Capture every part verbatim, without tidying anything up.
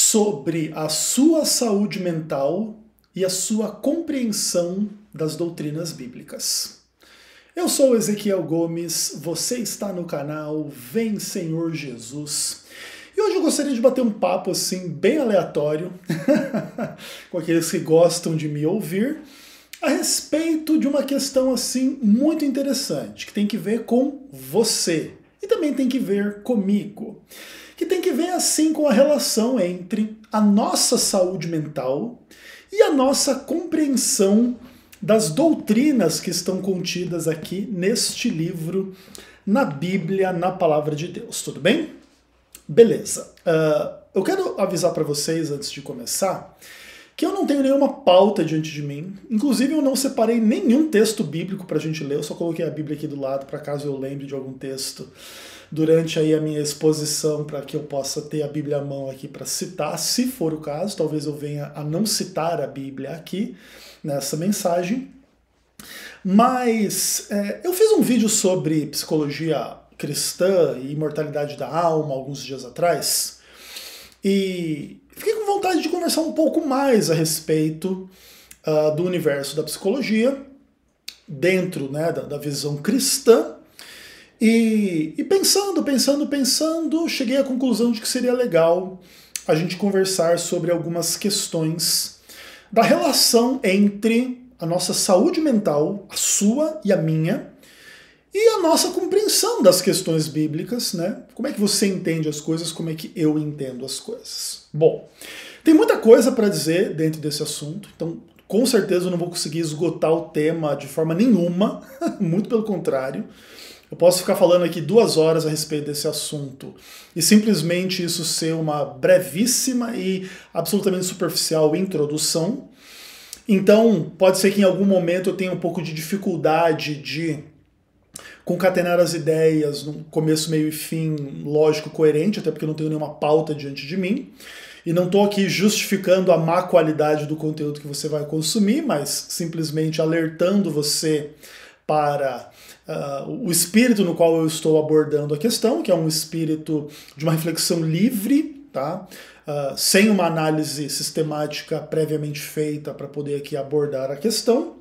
sobre a sua saúde mental e a sua compreensão das doutrinas bíblicas. Eu sou Ezequiel Gomes, você está no canal Vem Senhor Jesus. E hoje eu gostaria de bater um papo assim bem aleatório com aqueles que gostam de me ouvir a respeito de uma questão assim muito interessante, que tem que ver com você e também tem que ver comigo, que tem que ver assim com a relação entre a nossa saúde mental e a nossa compreensão das doutrinas que estão contidas aqui neste livro, na Bíblia, na Palavra de Deus. Tudo bem? Beleza. Uh, eu quero avisar para vocês, antes de começar, que eu não tenho nenhuma pauta diante de mim. Inclusive, eu não separei nenhum texto bíblico para a gente ler. Eu só coloquei a Bíblia aqui do lado, para caso eu lembre de algum texto durante aí a minha exposição, para que eu possa ter a Bíblia à mão aqui para citar, se for o caso. Talvez eu venha a não citar a Bíblia aqui nessa mensagem. Mas é, eu fiz um vídeo sobre psicologia cristã e imortalidade da alma alguns dias atrás, e fiquei com vontade de conversar um pouco mais a respeito uh, do universo da psicologia, dentro né, da, da visão cristã, e, e pensando, pensando, pensando, cheguei à conclusão de que seria legal a gente conversar sobre algumas questões da relação entre a nossa saúde mental, a sua e a minha, e a nossa compreensão das questões bíblicas, né? Como é que você entende as coisas, como é que eu entendo as coisas. Bom, tem muita coisa para dizer dentro desse assunto, então com certeza eu não vou conseguir esgotar o tema de forma nenhuma, muito pelo contrário. Eu posso ficar falando aqui duas horas a respeito desse assunto e simplesmente isso ser uma brevíssima e absolutamente superficial introdução. Então, pode ser que em algum momento eu tenha um pouco de dificuldade de concatenar as ideias num começo, meio e fim lógico, coerente, até porque eu não tenho nenhuma pauta diante de mim. E não estou aqui justificando a má qualidade do conteúdo que você vai consumir, mas simplesmente alertando você para uh, o espírito no qual eu estou abordando a questão, que é um espírito de uma reflexão livre, tá? Uh, sem uma análise sistemática previamente feita para poder aqui abordar a questão.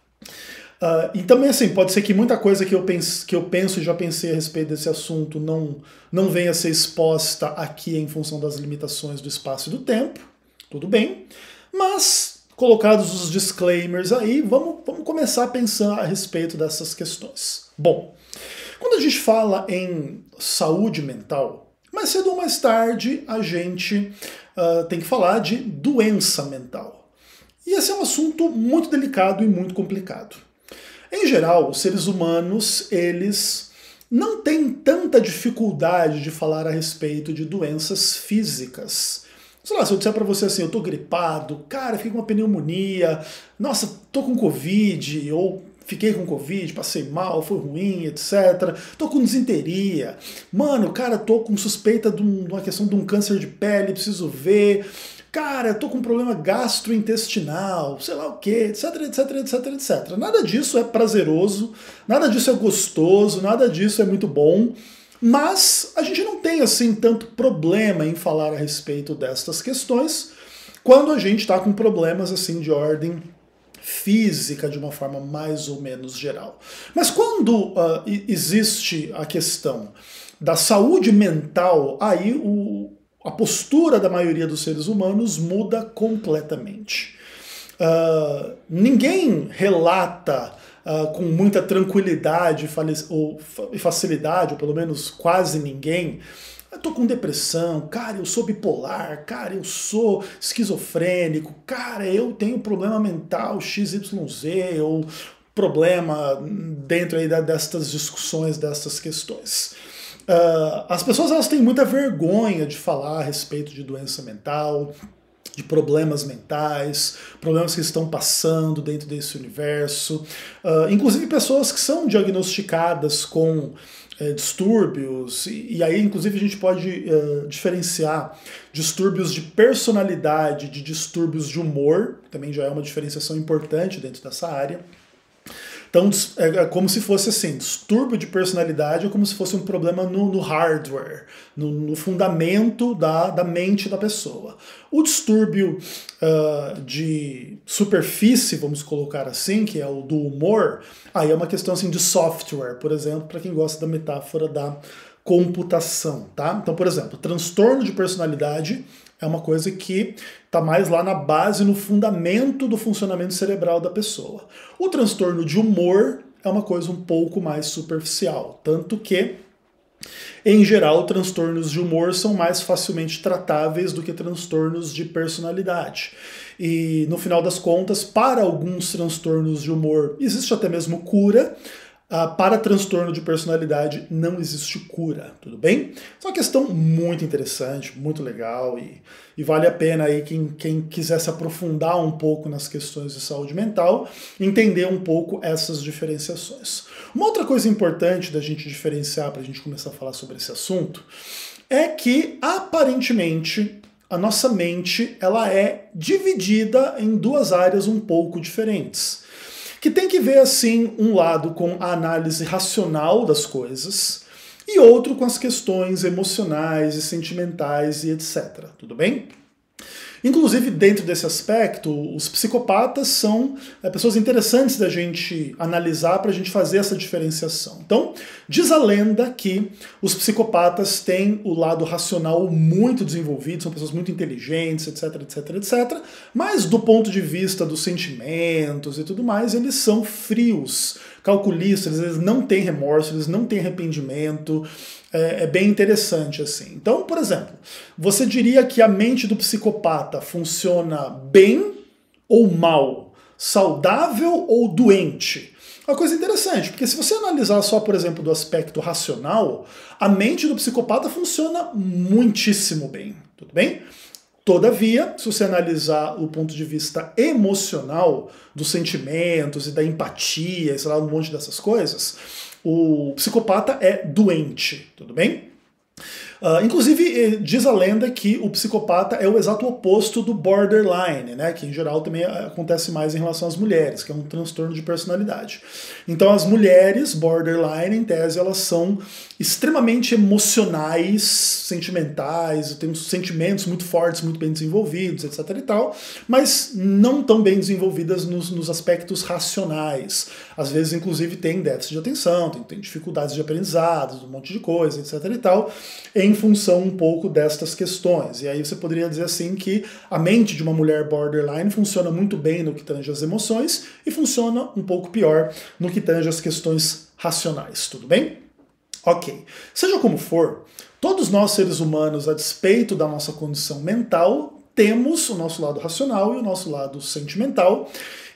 Uh, e também assim, pode ser que muita coisa que eu, penso, que eu penso e já pensei a respeito desse assunto não, não venha a ser exposta aqui em função das limitações do espaço e do tempo, tudo bem, mas colocados os disclaimers aí, vamos, vamos começar a pensar a respeito dessas questões. Bom, quando a gente fala em saúde mental, mais cedo ou mais tarde a gente uh, tem que falar de doença mental. E esse é um assunto muito delicado e muito complicado. Em geral, os seres humanos, eles não têm tanta dificuldade de falar a respeito de doenças físicas. Sei lá, se eu disser pra você assim, eu tô gripado, cara, fiquei com uma pneumonia, nossa, tô com Covid, ou fiquei com Covid, passei mal, foi ruim, etcétera. Tô com disenteria. Mano, cara, tô com suspeita de uma questão de um câncer de pele, preciso ver. Cara, tô com um problema gastrointestinal, sei lá o quê, etc, etc, etc, etcétera. Nada disso é prazeroso, nada disso é gostoso, nada disso é muito bom, mas a gente não tem assim tanto problema em falar a respeito destas questões quando a gente está com problemas assim de ordem física de uma forma mais ou menos geral. Mas quando uh, existe a questão da saúde mental, aí o a postura da maioria dos seres humanos muda completamente. Uh, ninguém relata uh, com muita tranquilidade ou facilidade, ou pelo menos quase ninguém, eu tô com depressão, cara, eu sou bipolar, cara, eu sou esquizofrênico, cara, eu tenho problema mental X Y Z, ou problema dentro aí destas discussões, dessas questões. Uh, as pessoas elas têm muita vergonha de falar a respeito de doença mental, de problemas mentais, problemas que estão passando dentro desse universo. Uh, inclusive pessoas que são diagnosticadas com uh, distúrbios, e, e aí inclusive a gente pode uh, diferenciar distúrbios de personalidade de distúrbios de humor, também já é uma diferenciação importante dentro dessa área. Então é como se fosse assim, distúrbio de personalidade é como se fosse um problema no, no hardware, no, no fundamento da, da mente da pessoa. O distúrbio uh, de superfície, vamos colocar assim, que é o do humor, aí é uma questão assim de software, por exemplo, para quem gosta da metáfora da computação, tá? Então, por exemplo, transtorno de personalidade é uma coisa que está mais lá na base, no fundamento do funcionamento cerebral da pessoa. O transtorno de humor é uma coisa um pouco mais superficial, tanto que, em geral, transtornos de humor são mais facilmente tratáveis do que transtornos de personalidade. E, no final das contas, para alguns transtornos de humor existe até mesmo cura. Uh, para transtorno de personalidade não existe cura, tudo bem? É uma questão muito interessante, muito legal e, e vale a pena aí quem, quem quiser se aprofundar um pouco nas questões de saúde mental, entender um pouco essas diferenciações. Uma outra coisa importante da gente diferenciar para a gente começar a falar sobre esse assunto é que aparentemente a nossa mente ela é dividida em duas áreas um pouco diferentes. Que tem que ver, assim, um lado com a análise racional das coisas e outro com as questões emocionais e sentimentais e etcétera. Tudo bem? Inclusive, dentro desse aspecto, os psicopatas são é, pessoas interessantes da gente analisar para a gente fazer essa diferenciação. Então, diz a lenda que os psicopatas têm o lado racional muito desenvolvido, são pessoas muito inteligentes, etc, etc, etcétera. Mas, do ponto de vista dos sentimentos e tudo mais, eles são frios, calculistas, eles não têm remorso, eles não têm arrependimento. É, é bem interessante assim. Então, por exemplo, você diria que a mente do psicopata funciona bem ou mal? Saudável ou doente? Uma coisa interessante, porque se você analisar só, por exemplo, do aspecto racional, a mente do psicopata funciona muitíssimo bem, tudo bem? Todavia, se você analisar o ponto de vista emocional, dos sentimentos e da empatia, e sei lá, um monte dessas coisas, o psicopata é doente, tudo bem? Uh, inclusive, diz a lenda que o psicopata é o exato oposto do borderline, né, que em geral também acontece mais em relação às mulheres, que é um transtorno de personalidade. Então as mulheres borderline, em tese, elas são extremamente emocionais, sentimentais, têm sentimentos muito fortes, muito bem desenvolvidos, etc e tal, mas não tão bem desenvolvidas nos, nos aspectos racionais. Às vezes, inclusive, tem déficit de atenção, tem, tem dificuldades de aprendizado, um monte de coisa, etc e tal, em função um pouco destas questões. E aí você poderia dizer assim que a mente de uma mulher borderline funciona muito bem no que tange as emoções e funciona um pouco pior no que tange as questões racionais, tudo bem? Ok. Seja como for, todos nós seres humanos, a despeito da nossa condição mental, temos o nosso lado racional e o nosso lado sentimental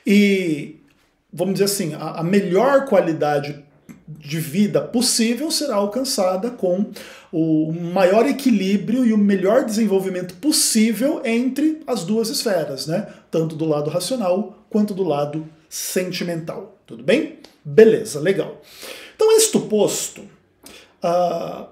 e, vamos dizer assim, a, a melhor qualidade de vida possível será alcançada com o maior equilíbrio e o melhor desenvolvimento possível entre as duas esferas, né? Tanto do lado racional quanto do lado sentimental. Tudo bem? Beleza, legal. Então, isto posto, uh,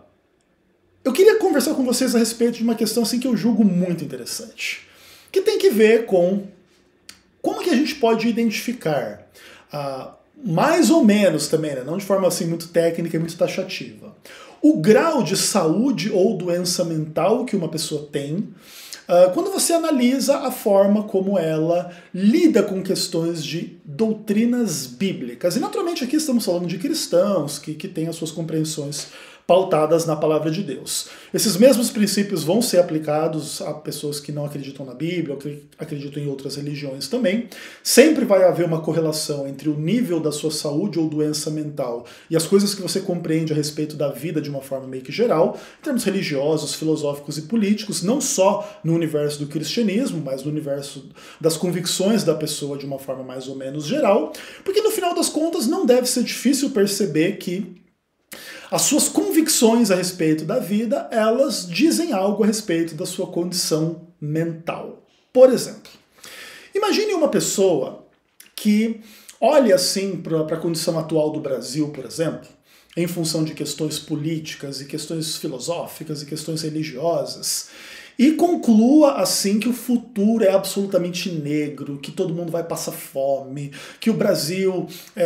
eu queria conversar com vocês a respeito de uma questão assim, que eu julgo muito interessante, que tem que ver com como que a gente pode identificar uh, mais ou menos também, né? Não de forma assim muito técnica e muito taxativa, o grau de saúde ou doença mental que uma pessoa tem uh, quando você analisa a forma como ela lida com questões de doutrinas bíblicas. E naturalmente aqui estamos falando de cristãos que, que têm as suas compreensões pautadas na palavra de Deus. Esses mesmos princípios vão ser aplicados a pessoas que não acreditam na Bíblia, ou que acreditam em outras religiões também. Sempre vai haver uma correlação entre o nível da sua saúde ou doença mental e as coisas que você compreende a respeito da vida de uma forma meio que geral, em termos religiosos, filosóficos e políticos, não só no universo do cristianismo, mas no universo das convicções da pessoa de uma forma mais ou menos geral, porque no final das contas não deve ser difícil perceber que as suas convicções a respeito da vida, elas dizem algo a respeito da sua condição mental. Por exemplo, imagine uma pessoa que olha assim para a condição atual do Brasil, por exemplo, em função de questões políticas e questões filosóficas e questões religiosas, e conclua assim que o futuro é absolutamente negro, que todo mundo vai passar fome, que o Brasil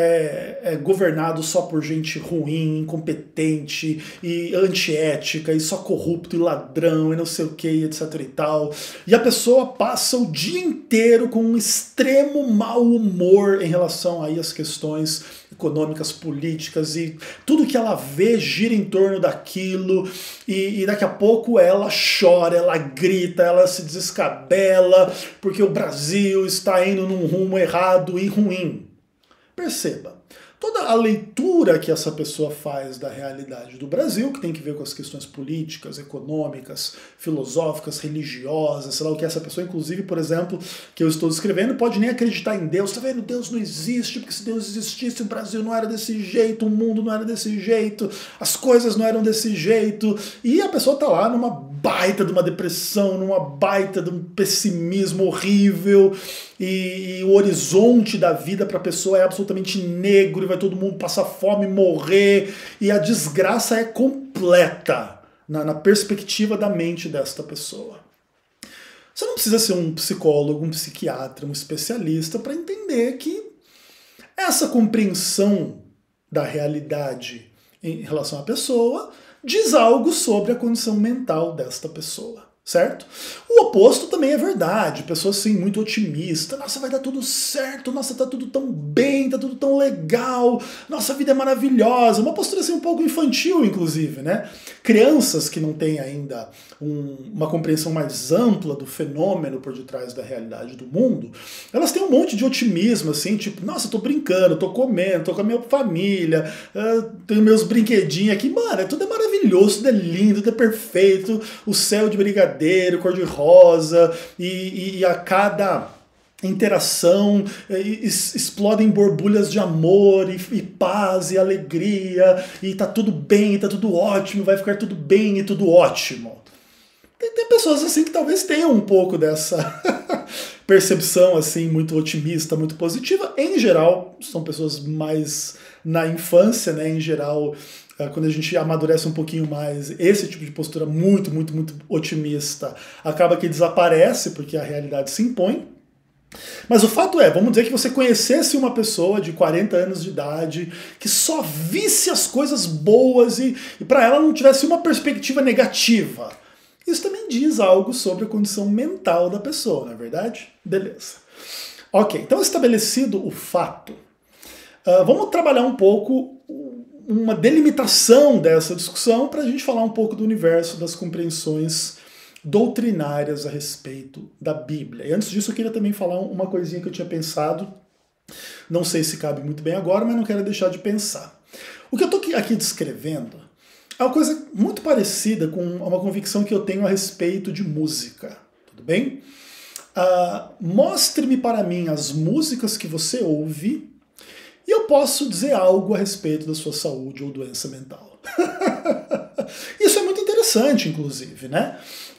é, é governado só por gente ruim, incompetente e antiética e só corrupto e ladrão e não sei o que, etc e tal. E a pessoa passa o dia inteiro com um extremo mau humor em relação aí às questões econômicas, políticas, e tudo que ela vê gira em torno daquilo, e, e daqui a pouco ela chora, ela grita, ela se descabela, porque o Brasil está indo num rumo errado e ruim. Perceba, toda a leitura que essa pessoa faz da realidade do Brasil, que tem que ver com as questões políticas, econômicas, filosóficas, religiosas, sei lá o que essa pessoa, inclusive, por exemplo, que eu estou descrevendo, pode nem acreditar em Deus. Tá vendo? Deus não existe, porque se Deus existisse, o Brasil não era desse jeito, o mundo não era desse jeito, as coisas não eram desse jeito. E a pessoa tá lá numa baita de uma depressão, numa baita de um pessimismo horrível, e, e o horizonte da vida para a pessoa é absolutamente negro, e vai todo mundo passar fome, morrer, e a desgraça é completa na, na perspectiva da mente desta pessoa. Você não precisa ser um psicólogo, um psiquiatra, um especialista para entender que essa compreensão da realidade em relação à pessoa diz algo sobre a condição mental desta pessoa, certo? O oposto também é verdade, pessoa assim muito otimista, nossa, vai dar tudo certo, nossa, tá tudo tão bem, tá tudo tão legal, nossa, a vida é maravilhosa, uma postura assim um pouco infantil, inclusive, né? Crianças que não têm ainda um, uma compreensão mais ampla do fenômeno por detrás da realidade do mundo, elas têm um monte de otimismo, assim, tipo, nossa, eu tô brincando, tô comendo, tô com a minha família, uh, tenho meus brinquedinhos aqui, mano, tudo é maravilhoso, tudo é lindo, tudo é perfeito, o céu de brigadeiro, cor-de-rosa, e, e, e a cada interação explodem borbulhas de amor e, e paz e alegria, e tá tudo bem, tá tudo ótimo, vai ficar tudo bem e tudo ótimo. Tem, tem pessoas assim que talvez tenham um pouco dessa percepção assim muito otimista, muito positiva. Em geral, são pessoas mais na infância, né? Em geral, quando a gente amadurece um pouquinho mais, esse tipo de postura muito, muito, muito otimista acaba que desaparece porque a realidade se impõe. Mas o fato é, vamos dizer que você conhecesse uma pessoa de quarenta anos de idade que só visse as coisas boas e, e para ela não tivesse uma perspectiva negativa. Isso também diz algo sobre a condição mental da pessoa, não é verdade? Beleza. Ok, então estabelecido o fato, uh, vamos trabalhar um pouco uma delimitação dessa discussão para a gente falar um pouco do universo das compreensões doutrinárias a respeito da Bíblia. E antes disso eu queria também falar uma coisinha que eu tinha pensado, não sei se cabe muito bem agora, mas não quero deixar de pensar. O que eu estou aqui descrevendo é uma coisa muito parecida com uma convicção que eu tenho a respeito de música, tudo bem? Uh, mostre-me para mim as músicas que você ouve e eu posso dizer algo a respeito da sua saúde ou doença mental. Isso é muito interessante, inclusive, né?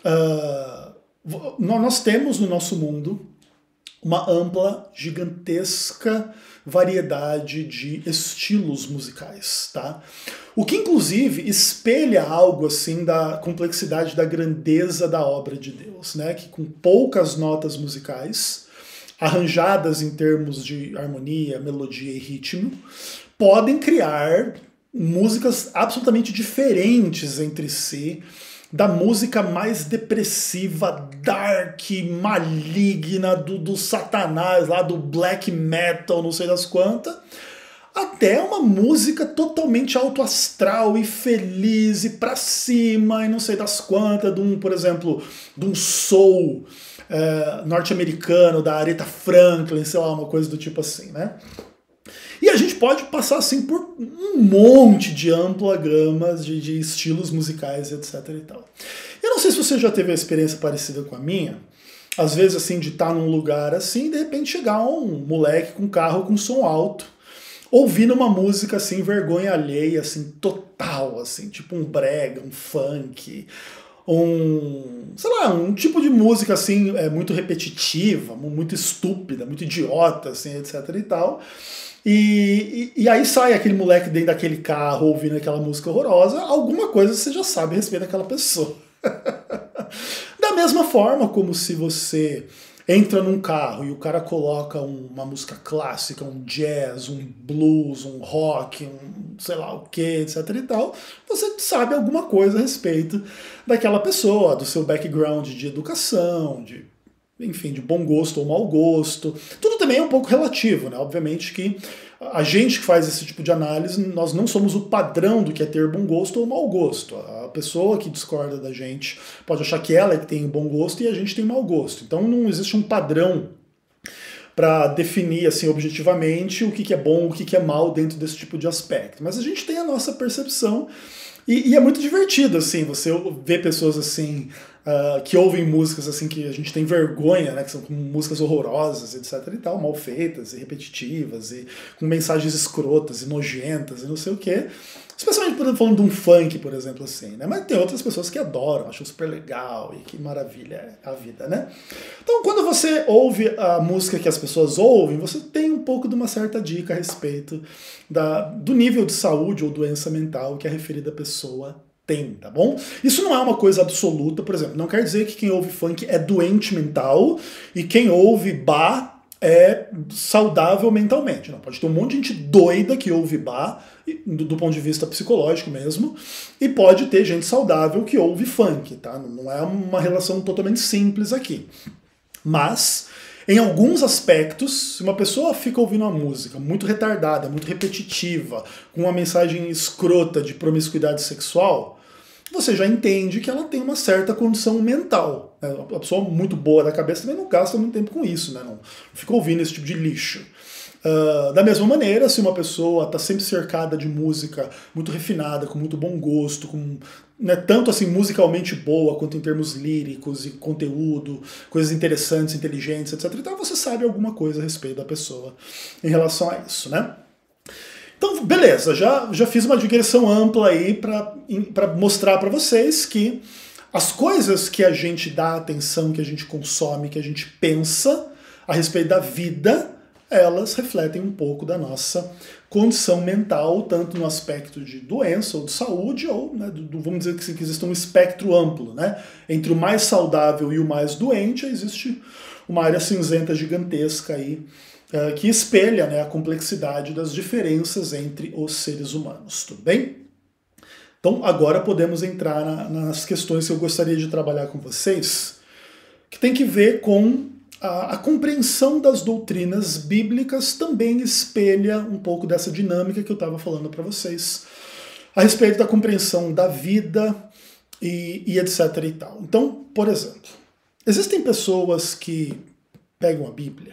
Uh, nós temos no nosso mundo uma ampla, gigantesca variedade de estilos musicais, tá? O que, inclusive, espelha algo assim da complexidade, da grandeza da obra de Deus, né? Que com poucas notas musicais, arranjadas em termos de harmonia, melodia e ritmo, podem criar músicas absolutamente diferentes entre si, da música mais depressiva, dark, maligna, do, do satanás, lá do black metal, não sei das quantas, até uma música totalmente autoastral e feliz e pra cima e não sei das quantas, de um, por exemplo, de um soul é, norte-americano, da Aretha Franklin, sei lá, uma coisa do tipo assim, né? E a gente pode passar assim por um monte de ampla gama de, de estilos musicais, etc e tal. Eu não sei se você já teve uma experiência parecida com a minha, às vezes assim, de estar num lugar assim e de repente chegar um moleque com carro com som alto, ouvindo uma música assim, vergonha alheia, assim, total, assim, tipo um brega, um funk, um, sei lá, um tipo de música assim, é, muito repetitiva, muito estúpida, muito idiota, assim, etc e tal. E, e, e aí sai aquele moleque dentro daquele carro ouvindo aquela música horrorosa, alguma coisa você já sabe a respeito daquela pessoa. Da mesma forma como se você entra num carro e o cara coloca um, uma música clássica, um jazz, um blues, um rock, um sei lá o que, etc e tal, você sabe alguma coisa a respeito daquela pessoa, do seu background de educação, de, enfim, de bom gosto ou mau gosto. Tudo também é um pouco relativo, né? Obviamente que a gente que faz esse tipo de análise, nós não somos o padrão do que é ter bom gosto ou mau gosto. A pessoa que discorda da gente pode achar que ela é que tem bom gosto e a gente tem mau gosto. Então não existe um padrão para definir assim objetivamente o que, que é bom, o que, que é mal dentro desse tipo de aspecto. Mas a gente tem a nossa percepção e, e é muito divertido assim, você ver pessoas assim uh, que ouvem músicas assim que a gente tem vergonha, né, que são músicas horrorosas, etc e tal, mal feitas e repetitivas e com mensagens escrotas e nojentas e não sei o quê. Especialmente falando de um funk, por exemplo, assim, né? Mas tem outras pessoas que adoram, acham super legal e que maravilha é a vida, né? Então, quando você ouve a música que as pessoas ouvem, você tem um pouco de uma certa dica a respeito da, do nível de saúde ou doença mental que a referida pessoa tem, tá bom? Isso não é uma coisa absoluta, por exemplo, não quer dizer que quem ouve funk é doente mental e quem ouve bar é saudável mentalmente. Não, pode ter um monte de gente doida que ouve bar, do, do ponto de vista psicológico mesmo, e pode ter gente saudável que ouve funk, tá? Não é uma relação totalmente simples aqui. Mas, em alguns aspectos, se uma pessoa fica ouvindo uma música muito retardada, muito repetitiva, com uma mensagem escrota de promiscuidade sexual, você já entende que ela tem uma certa condição mental. Né? A pessoa muito boa da cabeça também não gasta muito tempo com isso, né? Não fica ouvindo esse tipo de lixo. Uh, da mesma maneira, se uma pessoa está sempre cercada de música muito refinada, com muito bom gosto, com, né, tanto assim musicalmente boa, quanto em termos líricos e conteúdo, coisas interessantes, inteligentes, etc, então você sabe alguma coisa a respeito da pessoa em relação a isso, né? Então, beleza, já, já fiz uma digressão ampla aí para mostrar para vocês que as coisas que a gente dá atenção, que a gente consome, que a gente pensa a respeito da vida, elas refletem um pouco da nossa condição mental, tanto no aspecto de doença ou de saúde, ou, né, do, do, vamos dizer que, que existe um espectro amplo, né? Entre o mais saudável e o mais doente, existe uma área cinzenta gigantesca aí, Uh, que espelha, né, a complexidade das diferenças entre os seres humanos, tudo bem? Então agora podemos entrar na, nas questões que eu gostaria de trabalhar com vocês, que tem que ver com a, a compreensão das doutrinas bíblicas, também espelha um pouco dessa dinâmica que eu estava falando para vocês, a respeito da compreensão da vida e, e etc e tal. Então, por exemplo, existem pessoas que pegam a Bíblia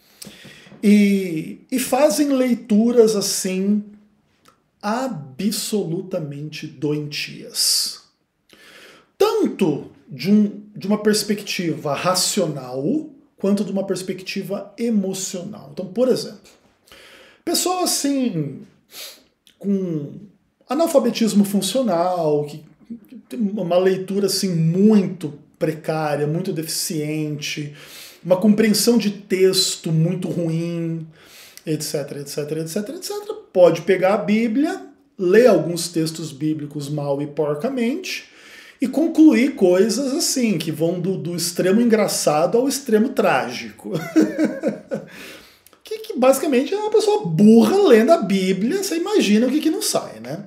E, e fazem leituras assim absolutamente doentias. Tanto de, um, de uma perspectiva racional, quanto de uma perspectiva emocional. Então, por exemplo, pessoa assim, com analfabetismo funcional, que tem uma leitura assim muito precária, muito deficiente, uma compreensão de texto muito ruim, etc, etc, etc, etcétera. Pode pegar a Bíblia, ler alguns textos bíblicos mal e porcamente e concluir coisas assim, que vão do, do extremo engraçado ao extremo trágico. que, que basicamente é uma pessoa burra lendo a Bíblia, você imagina o que, que não sai, né?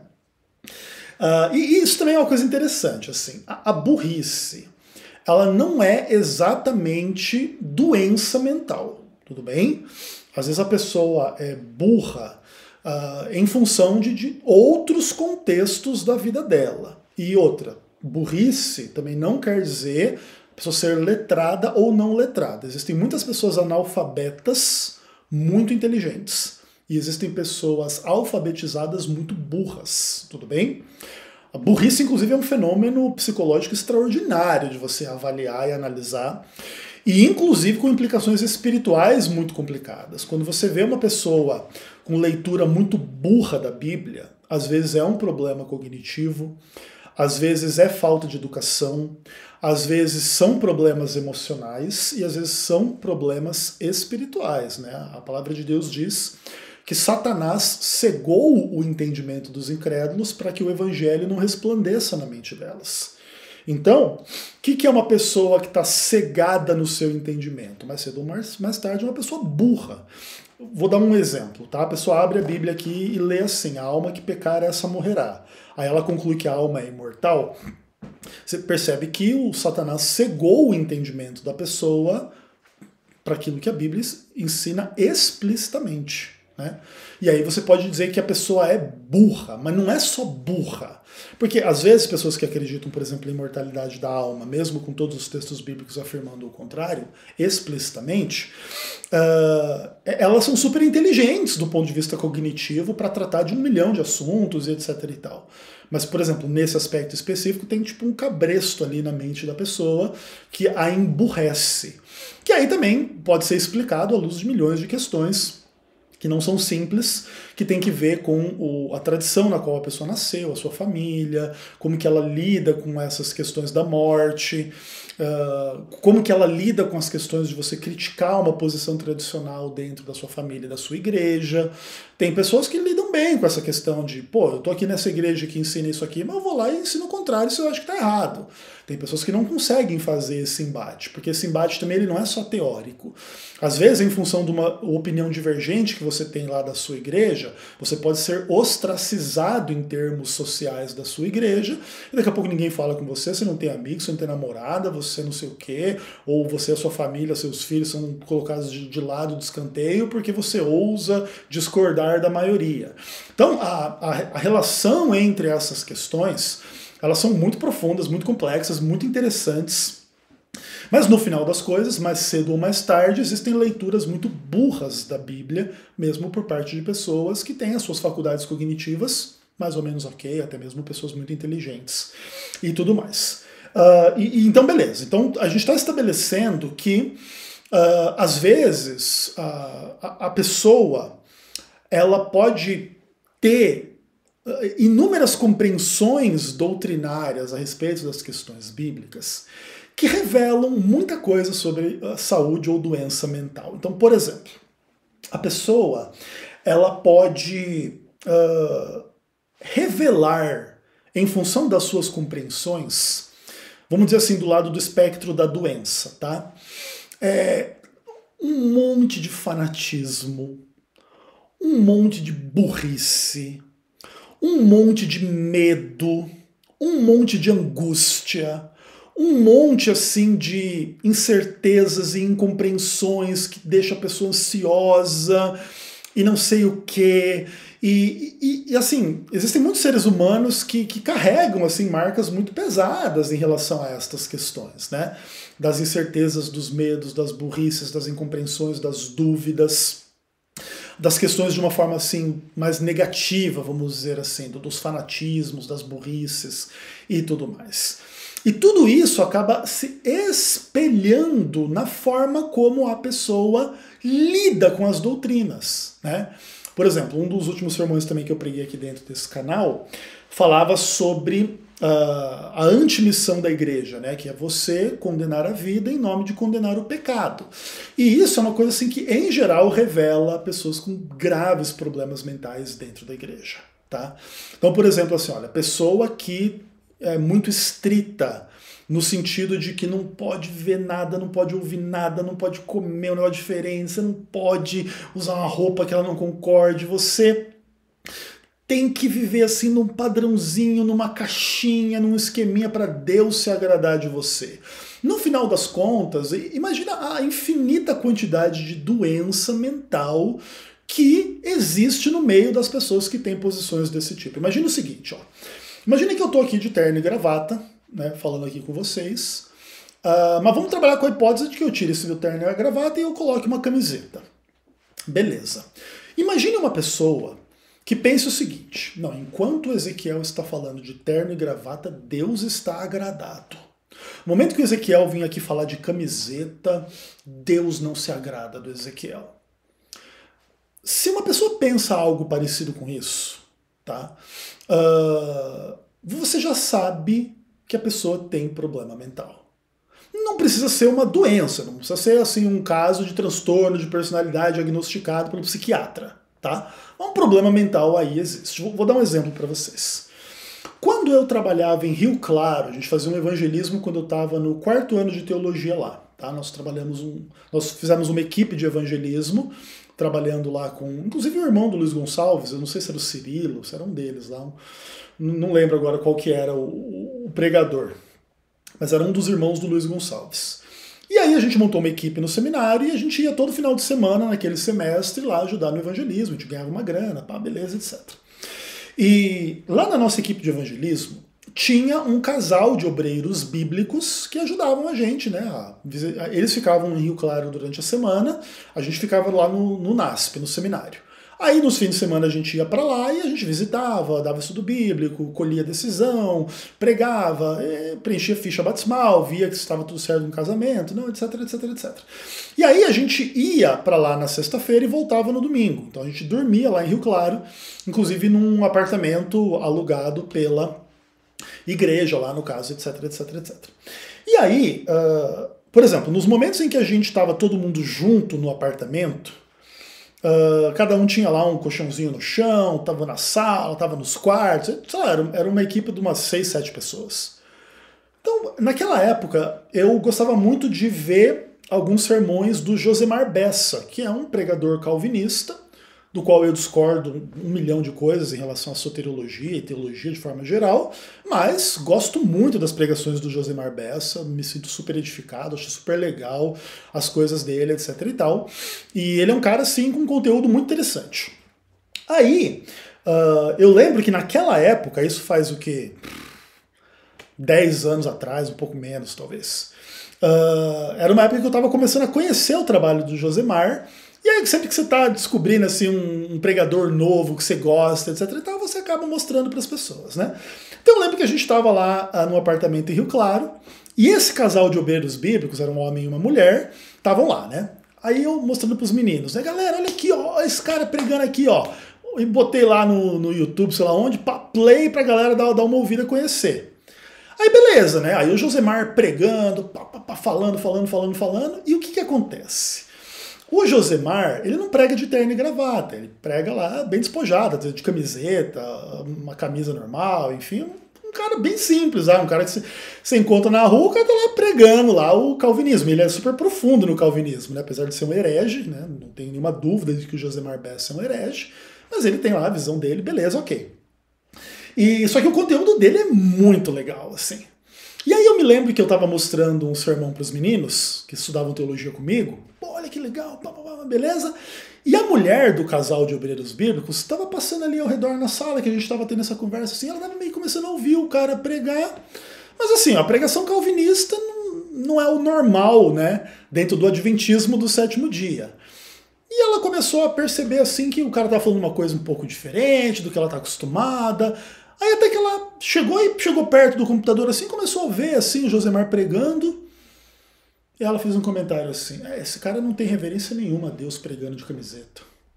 Uh, e, e isso também é uma coisa interessante, assim, a, a burrice, ela não é exatamente doença mental, tudo bem? Às vezes a pessoa é burra uh, em função de, de outros contextos da vida dela. E outra, burrice também não quer dizer a pessoa ser letrada ou não letrada. Existem muitas pessoas analfabetas muito inteligentes. E existem pessoas alfabetizadas muito burras, tudo bem? A burrice, inclusive, é um fenômeno psicológico extraordinário de você avaliar e analisar, e inclusive com implicações espirituais muito complicadas. Quando você vê uma pessoa com leitura muito burra da Bíblia, às vezes é um problema cognitivo, às vezes é falta de educação, às vezes são problemas emocionais e às vezes são problemas espirituais, né? A palavra de Deus diz que Satanás cegou o entendimento dos incrédulos para que o evangelho não resplandeça na mente delas. Então, o que, que é uma pessoa que está cegada no seu entendimento? Mais cedo ou mais, mais tarde, é uma pessoa burra. Vou dar um exemplo, tá? A pessoa abre a Bíblia aqui e lê assim: a alma que pecar, essa morrerá. Aí ela conclui que a alma é imortal. Você percebe que o Satanás cegou o entendimento da pessoa para aquilo que a Bíblia ensina explicitamente, né? E aí você pode dizer que a pessoa é burra, mas não é só burra. Porque às vezes pessoas que acreditam, por exemplo, em imortalidade da alma, mesmo com todos os textos bíblicos afirmando o contrário, explicitamente, uh, elas são super inteligentes do ponto de vista cognitivo para tratar de um milhão de assuntos e etc e tal. Mas, por exemplo, nesse aspecto específico, tem tipo um cabresto ali na mente da pessoa que a emburrece. Que aí também pode ser explicado à luz de milhões de questões que não são simples, que tem que ver com o, a tradição na qual a pessoa nasceu, a sua família, como que ela lida com essas questões da morte, uh, como que ela lida com as questões de você criticar uma posição tradicional dentro da sua família e da sua igreja. Tem pessoas que lidam bem com essa questão de, pô, eu tô aqui nessa igreja que ensina isso aqui, mas eu vou lá e ensino o contrário se eu acho que tá errado. Tem pessoas que não conseguem fazer esse embate, porque esse embate também ele não é só teórico. Às vezes, em função de uma opinião divergente que você tem lá da sua igreja, você pode ser ostracizado em termos sociais da sua igreja, e daqui a pouco ninguém fala com você, você não tem amigo, você não tem namorada, você não sei o quê, ou você e a sua família, seus filhos são colocados de, de lado, de escanteio, porque você ousa discordar da maioria. Então, a, a, a relação entre essas questões, elas são muito profundas, muito complexas, muito interessantes. Mas no final das coisas, mais cedo ou mais tarde, existem leituras muito burras da Bíblia, mesmo por parte de pessoas que têm as suas faculdades cognitivas mais ou menos ok, até mesmo pessoas muito inteligentes e tudo mais. Uh, e, e, então, beleza. Então, a gente está estabelecendo que, uh, às vezes, uh, a, a pessoa ela pode ter inúmeras compreensões doutrinárias a respeito das questões bíblicas que revelam muita coisa sobre a saúde ou doença mental. Então, por exemplo, a pessoa ela pode uh, revelar, em função das suas compreensões, vamos dizer assim, do lado do espectro da doença, tá? É, um monte de fanatismo, um monte de burrice, um monte de medo, um monte de angústia, um monte assim de incertezas e incompreensões que deixa a pessoa ansiosa e não sei o quê. E, e, e assim, existem muitos seres humanos que, que carregam assim marcas muito pesadas em relação a estas questões, né? Das incertezas, dos medos, das burrices, das incompreensões, das dúvidas, das questões de uma forma assim mais negativa, vamos dizer assim, dos fanatismos, das burrices e tudo mais. E tudo isso acaba se espelhando na forma como a pessoa lida com as doutrinas, né? Por exemplo, um dos últimos sermões também que eu preguei aqui dentro desse canal falava sobre uh, a antimissão da igreja, né? Que é você condenar a vida em nome de condenar o pecado. E isso é uma coisa assim que, em geral, revela pessoas com graves problemas mentais dentro da igreja, tá? Então, por exemplo, assim, olha, pessoa que é muito estrita, no sentido de que não pode ver nada, não pode ouvir nada, não pode comer um negócio diferente, você não pode usar uma roupa que ela não concorde, você tem que viver assim num padrãozinho, numa caixinha, num esqueminha para Deus se agradar de você. No final das contas, imagina a infinita quantidade de doença mental que existe no meio das pessoas que têm posições desse tipo. Imagina o seguinte, ó. Imagina que eu tô aqui de terno e gravata, né, falando aqui com vocês, uh, mas vamos trabalhar com a hipótese de que eu tire esse meu terno e a gravata e eu coloque uma camiseta. Beleza. Imagine uma pessoa que pense o seguinte, não, enquanto Ezequiel está falando de terno e gravata, Deus está agradado. No momento que o Ezequiel vinha aqui falar de camiseta, Deus não se agrada do Ezequiel. Se uma pessoa pensa algo parecido com isso, tá? Uh, você já sabe que a pessoa tem problema mental. Não precisa ser uma doença, não precisa ser assim um caso de transtorno de personalidade diagnosticado pelo psiquiatra, tá? Um problema mental aí existe. Vou dar um exemplo para vocês. Quando eu trabalhava em Rio Claro, a gente fazia um evangelismo quando eu estava no quarto ano de teologia lá. Tá? Nós trabalhamos um, nós fizemos uma equipe de evangelismo, trabalhando lá com, inclusive o irmão do Luiz Gonçalves, eu não sei se era o Cirilo, se era um deles lá, um, não lembro agora qual que era o, o pregador, mas era um dos irmãos do Luiz Gonçalves. E aí a gente montou uma equipe no seminário e a gente ia todo final de semana, naquele semestre, lá ajudar no evangelismo, a gente ganhava uma grana, pá, beleza, etcétera. E lá na nossa equipe de evangelismo, tinha um casal de obreiros bíblicos que ajudavam a gente, né? A, eles ficavam em Rio Claro durante a semana, a gente ficava lá no, no NASP, no seminário. Aí nos fins de semana a gente ia para lá e a gente visitava, dava estudo bíblico, colhia decisão, pregava, preenchia ficha batismal, via que estava tudo certo no casamento, não, etc, etc, etcétera. E aí a gente ia para lá na sexta-feira e voltava no domingo. Então a gente dormia lá em Rio Claro, inclusive num apartamento alugado pela igreja lá no caso, etc, etc, etcétera. E aí, uh, por exemplo, nos momentos em que a gente estava todo mundo junto no apartamento, Uh, cada um tinha lá um colchãozinho no chão, tava na sala, tava nos quartos, sei lá, era, era uma equipe de umas seis, sete pessoas. Então, naquela época, eu gostava muito de ver alguns sermões do Josemar Bessa, que é um pregador calvinista, do qual eu discordo um milhão de coisas em relação à soteriologia e teologia de forma geral, mas gosto muito das pregações do Josemar Bessa, me sinto super edificado, acho super legal as coisas dele, etc e tal. E ele é um cara, assim, com um conteúdo muito interessante. Aí, uh, eu lembro que naquela época, isso faz o quê? dez anos atrás, um pouco menos, talvez. Uh, era uma época que eu estava começando a conhecer o trabalho do Josemar. E aí, sempre que você está descobrindo assim, um, um pregador novo que você gosta, etc e tal, você acaba mostrando para as pessoas, né? Então eu lembro que a gente estava lá ah, no apartamento em Rio Claro, e esse casal de obreiros bíblicos, era um homem e uma mulher, estavam lá, né? Aí eu mostrando para os meninos, né? Galera, olha aqui, ó, esse cara pregando aqui, ó. E botei lá no, no YouTube, sei lá onde, pra play pra galera dar, dar uma ouvida, conhecer. Aí beleza, né? Aí o Josemar pregando, pá, pá, pá, falando, falando, falando, falando, e o que que acontece? O Josemar, ele não prega de terno e gravata, ele prega lá bem despojado, de camiseta, uma camisa normal, enfim, um cara bem simples, um cara que você encontra na rua, o cara tá lá pregando lá o calvinismo. Ele é super profundo no calvinismo, né? Apesar de ser um herege, né? Não tem nenhuma dúvida de que o Josemar Bessa é um herege, mas ele tem lá a visão dele, beleza, ok. E, só que o conteúdo dele é muito legal, assim. E aí eu me lembro que eu estava mostrando um sermão para os meninos, que estudavam teologia comigo. Pô, olha que legal, pá, pá, pá, beleza? E a mulher do casal de obreiros bíblicos estava passando ali ao redor na sala, que a gente estava tendo essa conversa, assim, ela estava meio começando a ouvir o cara pregar. Mas assim, a pregação calvinista não, não é o normal, né? Dentro do adventismo do sétimo dia. E ela começou a perceber, assim, que o cara estava falando uma coisa um pouco diferente do que ela está acostumada. Aí até que ela chegou e chegou perto do computador assim, começou a ver assim o Josemar pregando. E ela fez um comentário assim, é, esse cara não tem reverência nenhuma a Deus pregando de camiseta.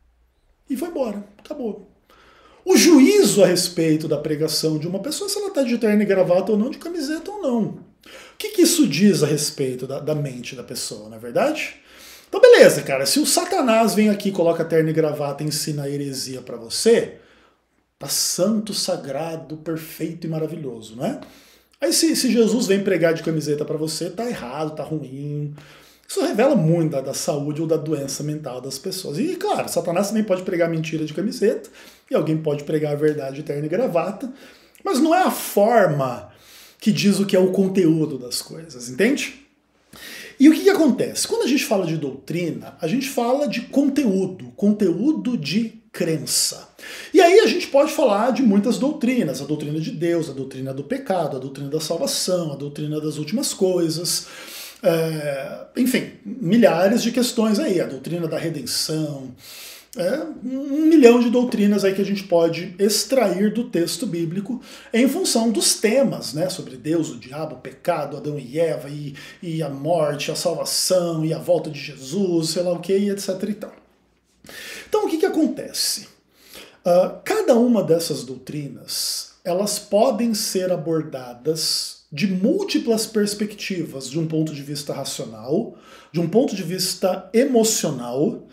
E foi embora, acabou. O juízo a respeito da pregação de uma pessoa, se ela está de terno e gravata ou não, de camiseta ou não. O que, que isso diz a respeito da, da mente da pessoa, não é verdade? Então beleza, cara, se o Satanás vem aqui, coloca terno e gravata e ensina a heresia para você, tá santo, sagrado, perfeito e maravilhoso, né? Aí se, se Jesus vem pregar de camiseta para você, tá errado, tá ruim. Isso revela muito da, da saúde ou da doença mental das pessoas. E claro, Satanás também pode pregar mentira de camiseta, e alguém pode pregar a verdade de terno e gravata, mas não é a forma que diz o que é o conteúdo das coisas, entende? E o que, que acontece? Quando a gente fala de doutrina, a gente fala de conteúdo, conteúdo de crença. E aí a gente pode falar de muitas doutrinas, a doutrina de Deus, a doutrina do pecado, a doutrina da salvação, a doutrina das últimas coisas, é, enfim, milhares de questões aí, a doutrina da redenção, é, um milhão de doutrinas aí que a gente pode extrair do texto bíblico em função dos temas, né, sobre Deus, o diabo, o pecado, Adão e Eva, e, e a morte, a salvação, e a volta de Jesus, sei lá o que, etc e tal. Então o que, que acontece? Uh, cada uma dessas doutrinas, elas podem ser abordadas de múltiplas perspectivas, de um ponto de vista racional, de um ponto de vista emocional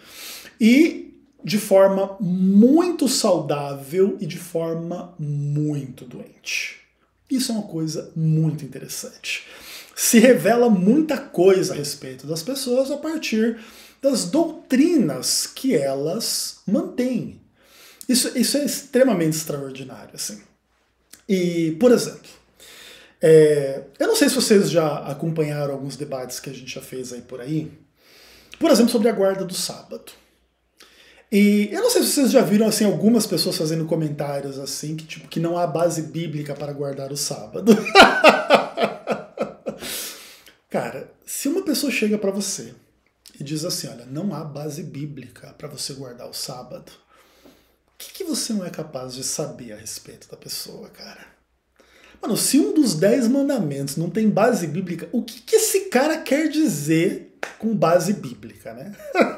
e de forma muito saudável e de forma muito doente. Isso é uma coisa muito interessante. Se revela muita coisa a respeito das pessoas a partir das doutrinas que elas mantêm. Isso, isso é extremamente extraordinário, assim. E, por exemplo, é, eu não sei se vocês já acompanharam alguns debates que a gente já fez aí por aí, por exemplo, sobre a guarda do sábado. E eu não sei se vocês já viram assim algumas pessoas fazendo comentários assim que tipo que não há base bíblica para guardar o sábado. Cara, se uma pessoa chega para você e diz assim, olha, não há base bíblica para você guardar o sábado, o que, que você não é capaz de saber a respeito da pessoa, cara? Mano, se um dos dez mandamentos não tem base bíblica, o que, que esse cara quer dizer com base bíblica, né?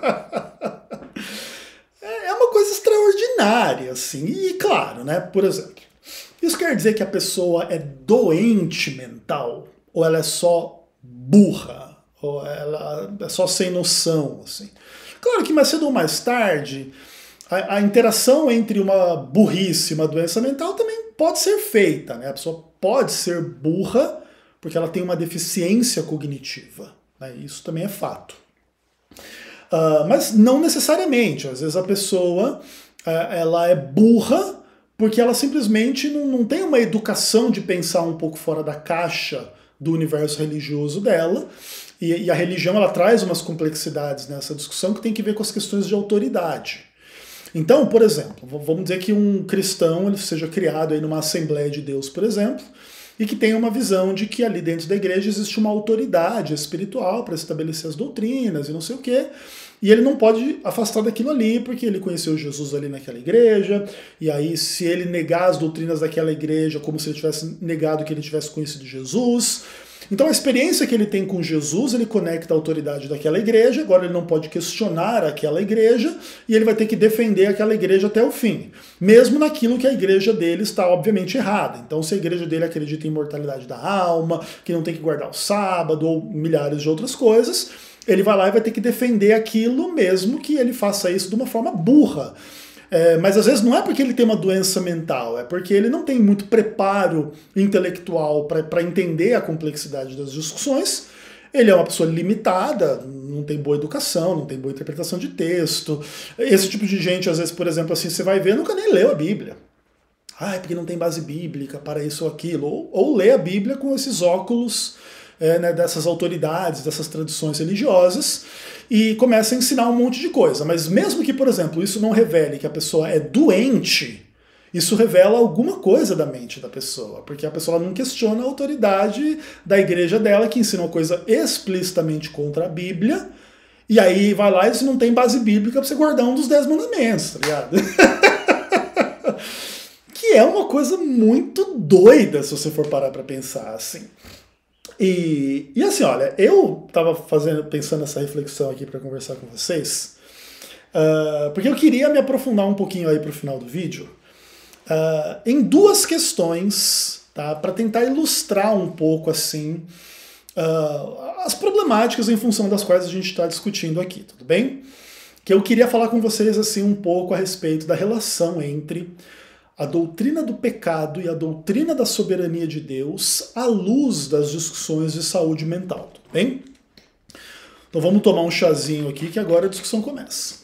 É uma coisa extraordinária, assim. E claro, né, por exemplo, isso quer dizer que a pessoa é doente mental? Ou ela é só burra? Ou ela é só sem noção, assim? Claro que mais cedo ou mais tarde, a, a interação entre uma burrice e uma doença mental também pode ser feita, né? A pessoa pode ser burra porque ela tem uma deficiência cognitiva, né? Isso também é fato. Uh, mas não necessariamente. Às vezes a pessoa uh, ela é burra porque ela simplesmente não, não tem uma educação de pensar um pouco fora da caixa do universo religioso dela. E, e a religião ela traz umas complexidades nessa discussão que tem que ver com as questões de autoridade. Então, por exemplo, vamos dizer que um cristão ele seja criado aí numa Assembleia de Deus, por exemplo, e que tenha uma visão de que ali dentro da igreja existe uma autoridade espiritual para estabelecer as doutrinas e não sei o quê, e ele não pode afastar daquilo ali, porque ele conheceu Jesus ali naquela igreja, e aí se ele negar as doutrinas daquela igreja, como se ele tivesse negado que ele tivesse conhecido Jesus. Então a experiência que ele tem com Jesus, ele conecta a autoridade daquela igreja, agora ele não pode questionar aquela igreja, e ele vai ter que defender aquela igreja até o fim, mesmo naquilo que a igreja dele está obviamente errada. Então se a igreja dele acredita em imortalidade da alma, que não tem que guardar o sábado, ou milhares de outras coisas, ele vai lá e vai ter que defender aquilo, mesmo que ele faça isso de uma forma burra. É, mas às vezes não é porque ele tem uma doença mental, é porque ele não tem muito preparo intelectual para entender a complexidade das discussões. Ele é uma pessoa limitada, não tem boa educação, não tem boa interpretação de texto. Esse tipo de gente, às vezes, por exemplo, assim, você vai ver, nunca nem leu a Bíblia. Ah, é porque não tem base bíblica para isso ou aquilo. Ou, ou lê a Bíblia com esses óculos é, né, dessas autoridades, dessas tradições religiosas, e começa a ensinar um monte de coisa. Mas mesmo que, por exemplo, isso não revele que a pessoa é doente, isso revela alguma coisa da mente da pessoa, porque a pessoa não questiona a autoridade da igreja dela, que ensina uma coisa explicitamente contra a Bíblia, e aí vai lá e isso não tem base bíblica para você guardar um dos dez mandamentos, tá ligado? Que é uma coisa muito doida, se você for parar para pensar assim. E, e assim, olha, eu tava fazendo, pensando nessa reflexão aqui para conversar com vocês, uh, porque eu queria me aprofundar um pouquinho aí pro final do vídeo, uh, em duas questões, tá, para tentar ilustrar um pouco assim uh, as problemáticas em função das quais a gente está discutindo aqui, tudo bem? Que eu queria falar com vocês assim um pouco a respeito da relação entre a doutrina do pecado e a doutrina da soberania de Deus à luz das discussões de saúde mental, tudo bem? Então vamos tomar um chazinho aqui que agora a discussão começa.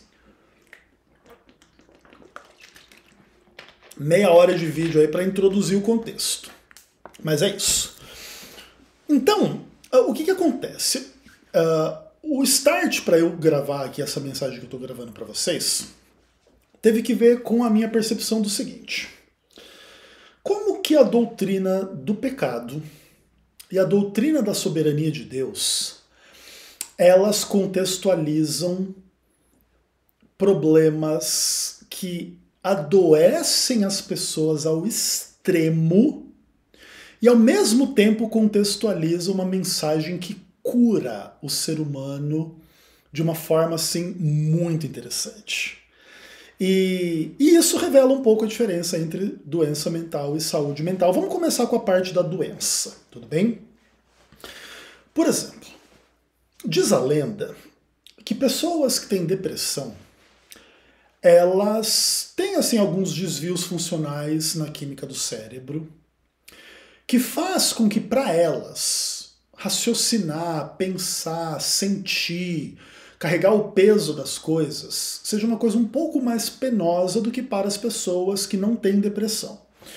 Meia hora de vídeo aí para introduzir o contexto. Mas é isso. Então, o que que acontece? Uh, o start para eu gravar aqui essa mensagem que eu estou gravando para vocês teve que ver com a minha percepção do seguinte: como que a doutrina do pecado e a doutrina da soberania de Deus, elas contextualizam problemas que adoecem as pessoas ao extremo e ao mesmo tempo contextualizam uma mensagem que cura o ser humano de uma forma assim muito interessante. E, e isso revela um pouco a diferença entre doença mental e saúde mental. Vamos começar com a parte da doença, tudo bem? Por exemplo, diz a lenda que pessoas que têm depressão, elas têm assim alguns desvios funcionais na química do cérebro, que faz com que para elas raciocinar, pensar, sentir, carregar o peso das coisas seja uma coisa um pouco mais penosa do que para as pessoas que não têm depressão.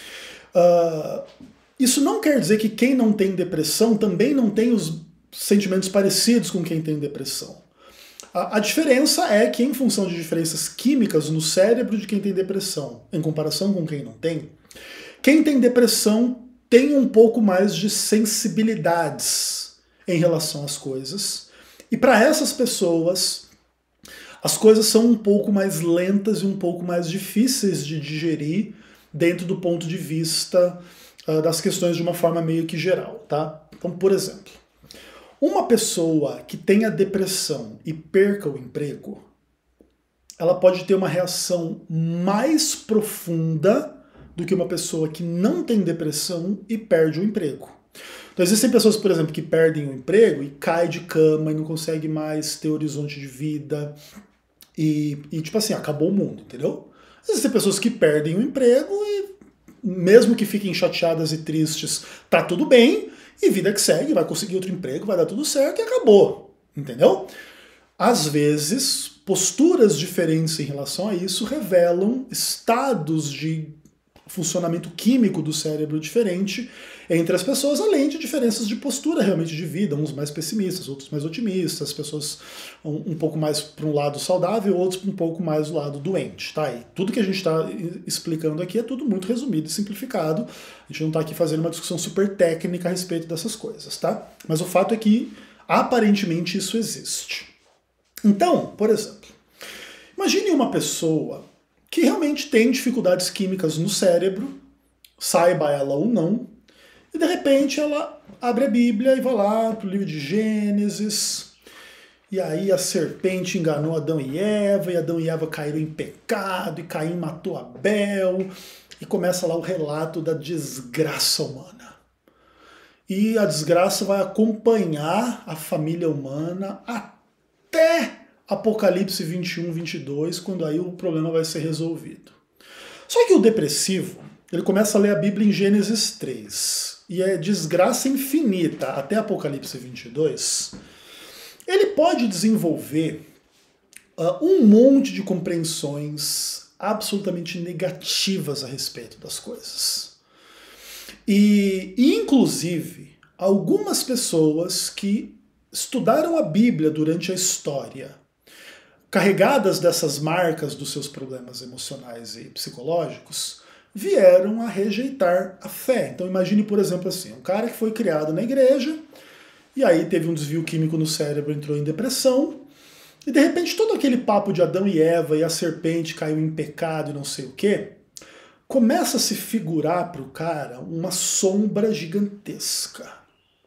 Uh, isso não quer dizer que quem não tem depressão também não tem os sentimentos parecidos com quem tem depressão. A, a diferença é que, em função de diferenças químicas no cérebro de quem tem depressão, em comparação com quem não tem, quem tem depressão tem um pouco mais de sensibilidades em relação às coisas, e para essas pessoas as coisas são um pouco mais lentas e um pouco mais difíceis de digerir dentro do ponto de vista uh, das questões de uma forma meio que geral, tá? Então, por exemplo, uma pessoa que tenha depressão e perca o emprego, ela pode ter uma reação mais profunda do que uma pessoa que não tem depressão e perde o emprego. Então existem pessoas, por exemplo, que perdem o emprego e caem de cama e não conseguem mais ter horizonte de vida e, e tipo assim, acabou o mundo, entendeu? Existem pessoas que perdem o emprego e mesmo que fiquem chateadas e tristes, tá tudo bem, e vida que segue, vai conseguir outro emprego, vai dar tudo certo e acabou, entendeu? Às vezes, posturas diferentes em relação a isso revelam estados de funcionamento químico do cérebro diferente entre as pessoas, além de diferenças de postura realmente de vida, uns mais pessimistas, outros mais otimistas, pessoas um, um pouco mais para um lado saudável, outros um pouco mais do lado doente, tá? E tudo que a gente está explicando aqui é tudo muito resumido e simplificado, a gente não está aqui fazendo uma discussão super técnica a respeito dessas coisas, tá? Mas o fato é que aparentemente isso existe. Então, por exemplo, imagine uma pessoa que realmente tem dificuldades químicas no cérebro, saiba ela ou não, e de repente ela abre a Bíblia e vai lá para o livro de Gênesis, e aí a serpente enganou Adão e Eva, e Adão e Eva caíram em pecado, e Caim matou Abel, e começa lá o relato da desgraça humana. E a desgraça vai acompanhar a família humana até Apocalipse vinte e um, vinte e dois, quando aí o problema vai ser resolvido. Só que o depressivo, ele começa a ler a Bíblia em Gênesis três, e é desgraça infinita até Apocalipse vinte e dois, ele pode desenvolver uh, um monte de compreensões absolutamente negativas a respeito das coisas. E, e inclusive, algumas pessoas que estudaram a Bíblia durante a história, carregadas dessas marcas dos seus problemas emocionais e psicológicos, vieram a rejeitar a fé. Então imagine, por exemplo, assim, um cara que foi criado na igreja, e aí teve um desvio químico no cérebro, entrou em depressão, e de repente todo aquele papo de Adão e Eva e a serpente caiu em pecado e não sei o quê, começa a se figurar para o cara uma sombra gigantesca.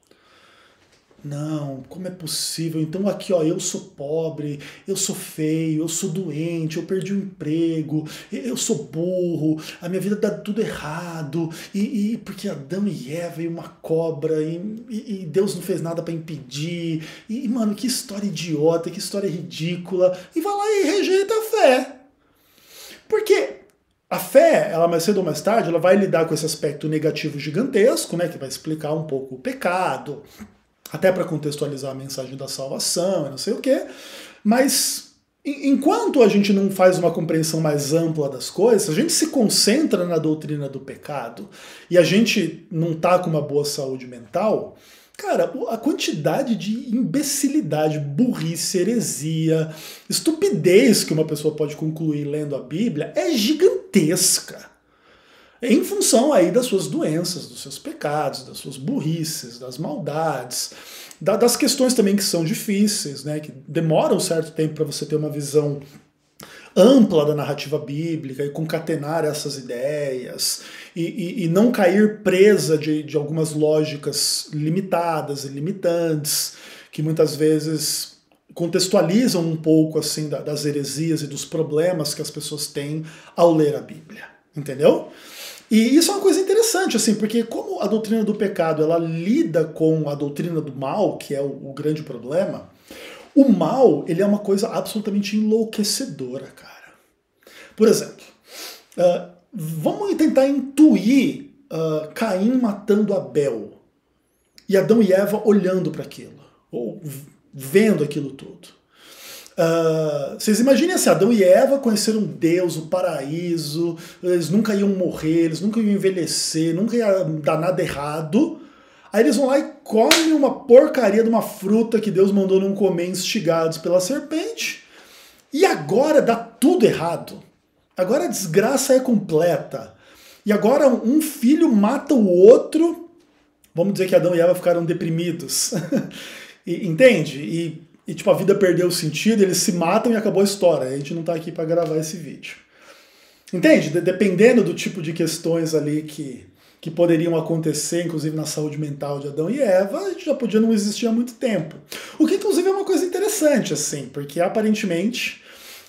Não, como é possível? Então aqui, ó, eu sou pobre, eu sou feio, eu sou doente, eu perdi o emprego, eu sou burro, a minha vida dá tudo errado, e, e porque Adão e Eva e uma cobra, e, e, e Deus não fez nada para impedir, e, mano, que história idiota, que história ridícula, e vai lá e rejeita a fé. Porque a fé, ela mais cedo ou mais tarde, ela vai lidar com esse aspecto negativo gigantesco, né, que vai explicar um pouco o pecado, até para contextualizar a mensagem da salvação e não sei o quê, mas enquanto a gente não faz uma compreensão mais ampla das coisas, a gente se concentra na doutrina do pecado e a gente não tá com uma boa saúde mental, cara, a quantidade de imbecilidade, burrice, heresia, estupidez que uma pessoa pode concluir lendo a Bíblia é gigantesca. Em função aí das suas doenças, dos seus pecados, das suas burrices, das maldades, da, das questões também que são difíceis, né, que demoram um certo tempo para você ter uma visão ampla da narrativa bíblica e concatenar essas ideias e, e, e não cair presa de, de algumas lógicas limitadas e limitantes, que muitas vezes contextualizam um pouco assim da, das heresias e dos problemas que as pessoas têm ao ler a Bíblia, entendeu? E isso é uma coisa interessante, assim, porque como a doutrina do pecado ela lida com a doutrina do mal, que é o, o grande problema, o mal ele é uma coisa absolutamente enlouquecedora, cara. Por exemplo, uh, vamos tentar intuir uh, Caim matando Abel e Adão e Eva olhando para aquilo, ou vendo aquilo tudo. Uh, vocês imaginem assim, Adão e Eva conheceram Deus, o paraíso, eles nunca iam morrer, eles nunca iam envelhecer, nunca ia dar nada errado. Aí eles vão lá e comem uma porcaria de uma fruta que Deus mandou não comer, instigados pela serpente. E agora dá tudo errado. Agora a desgraça é completa. E agora um filho mata o outro. Vamos dizer que Adão e Eva ficaram deprimidos. e, entende? E, e tipo, a vida perdeu o sentido, eles se matam e acabou a história. A gente não tá aqui para gravar esse vídeo. Entende? De, dependendo do tipo de questões ali que... que poderiam acontecer, inclusive na saúde mental de Adão e Eva, a gente já podia não existir há muito tempo. O que, inclusive, é uma coisa interessante, assim, porque, aparentemente,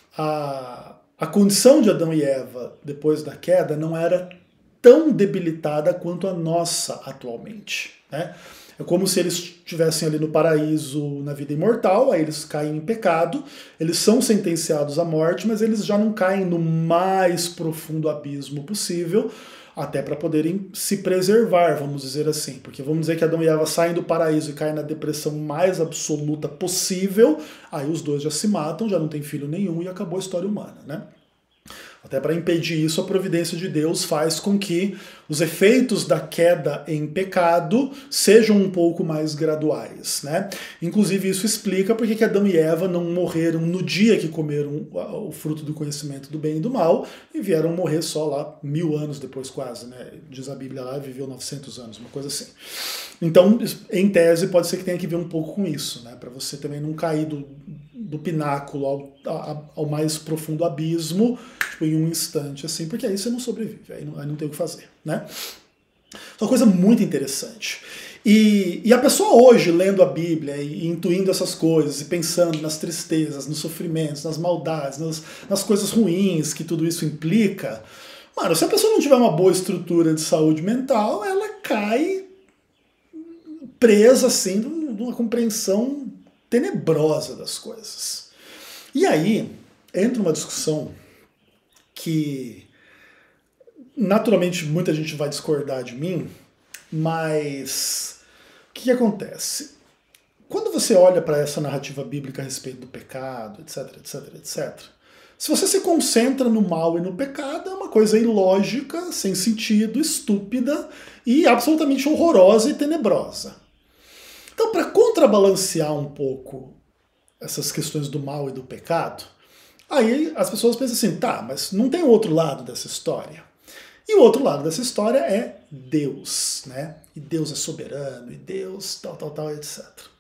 a, a condição de Adão e Eva, depois da queda, não era tão debilitada quanto a nossa atualmente, né? É como se eles estivessem ali no paraíso, na vida imortal, aí eles caem em pecado, eles são sentenciados à morte, mas eles já não caem no mais profundo abismo possível, até para poderem se preservar, vamos dizer assim. Porque vamos dizer que Adão e Eva saem do paraíso e caem na depressão mais absoluta possível, aí os dois já se matam, já não tem filho nenhum e acabou a história humana, né? Até para impedir isso, a providência de Deus faz com que os efeitos da queda em pecado sejam um pouco mais graduais, né? Inclusive isso explica porque que Adão e Eva não morreram no dia que comeram o fruto do conhecimento do bem e do mal e vieram morrer só lá mil anos depois quase, né? Diz a Bíblia lá, viveu novecentos anos, uma coisa assim. Então, em tese, pode ser que tenha que ver um pouco com isso, né? Para você também não cair do, do pináculo ao, ao, ao mais profundo abismo, tipo, em um instante, assim, porque aí você não sobrevive, aí não, aí não tem o que fazer, né? É uma coisa muito interessante. E, e a pessoa hoje, lendo a Bíblia e, e intuindo essas coisas, e pensando nas tristezas, nos sofrimentos, nas maldades, nas, nas coisas ruins que tudo isso implica, mano, se a pessoa não tiver uma boa estrutura de saúde mental, ela cai presa, assim, numa compreensão tenebrosa das coisas. E aí entra uma discussão que naturalmente muita gente vai discordar de mim, mas o que, que acontece? Quando você olha para essa narrativa bíblica a respeito do pecado, etc, etc, etcétera, se você se concentra no mal e no pecado, é uma coisa ilógica, sem sentido, estúpida e absolutamente horrorosa e tenebrosa. Então, para contrabalancear um pouco essas questões do mal e do pecado, aí as pessoas pensam assim, tá, mas não tem outro lado dessa história. E o outro lado dessa história é Deus, né? E Deus é soberano, e Deus tal, tal, tal, etcétera.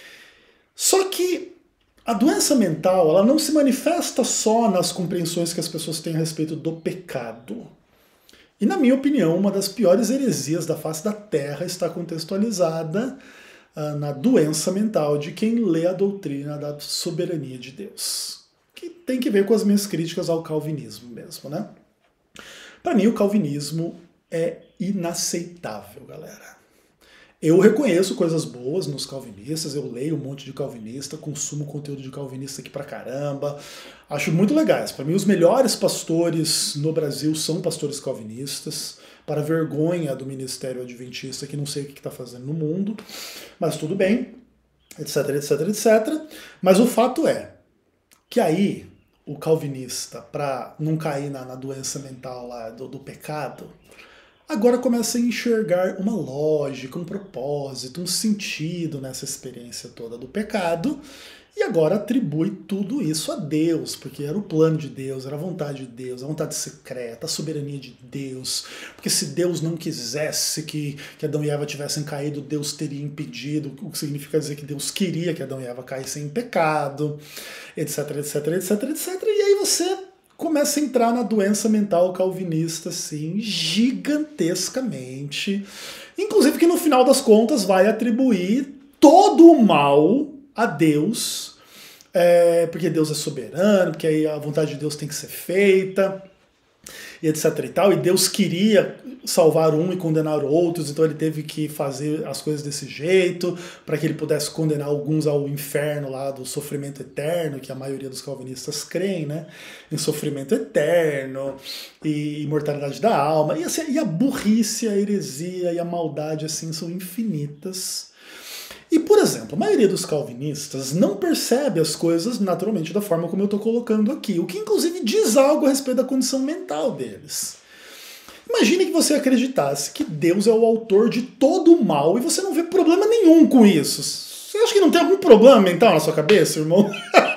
Só que a doença mental, ela não se manifesta só nas compreensões que as pessoas têm a respeito do pecado. E, na minha opinião, uma das piores heresias da face da Terra está contextualizada na doença mental de quem lê a doutrina da soberania de Deus. Que tem que ver com as minhas críticas ao calvinismo mesmo, né? Para mim, o calvinismo é inaceitável, galera. Eu reconheço coisas boas nos calvinistas, eu leio um monte de calvinista, consumo conteúdo de calvinista aqui pra caramba, acho muito legais. Para mim, os melhores pastores no Brasil são pastores calvinistas, para vergonha do ministério adventista, que não sei o que está fazendo no mundo, mas tudo bem, etc, etc, etcétera. Mas o fato é que aí o calvinista, para não cair na, na doença mental lá do, do pecado, agora começa a enxergar uma lógica, um propósito, um sentido nessa experiência toda do pecado, e agora atribui tudo isso a Deus, porque era o plano de Deus, era a vontade de Deus, a vontade secreta, a soberania de Deus, porque se Deus não quisesse que, que Adão e Eva tivessem caído, Deus teria impedido, o que significa dizer que Deus queria que Adão e Eva caíssem em pecado, etc, etc, etc, etcétera. E aí você começa a entrar na doença mental calvinista, assim, gigantescamente, inclusive que no final das contas vai atribuir todo o mal a Deus, é, porque Deus é soberano, porque aí a vontade de Deus tem que ser feita. e etc e tal, e Deus queria salvar um e condenar outros, então ele teve que fazer as coisas desse jeito, para que ele pudesse condenar alguns ao inferno lá do sofrimento eterno, que a maioria dos calvinistas creem, né, em sofrimento eterno, e imortalidade da alma, e, assim, e a burrice, a heresia e a maldade, assim, são infinitas. E, por exemplo, a maioria dos calvinistas não percebe as coisas naturalmente da forma como eu estou colocando aqui, o que inclusive diz algo a respeito da condição mental deles. Imagine que você acreditasse que Deus é o autor de todo o mal e você não vê problema nenhum com isso. Você acha que não tem algum problema mental na sua cabeça, irmão?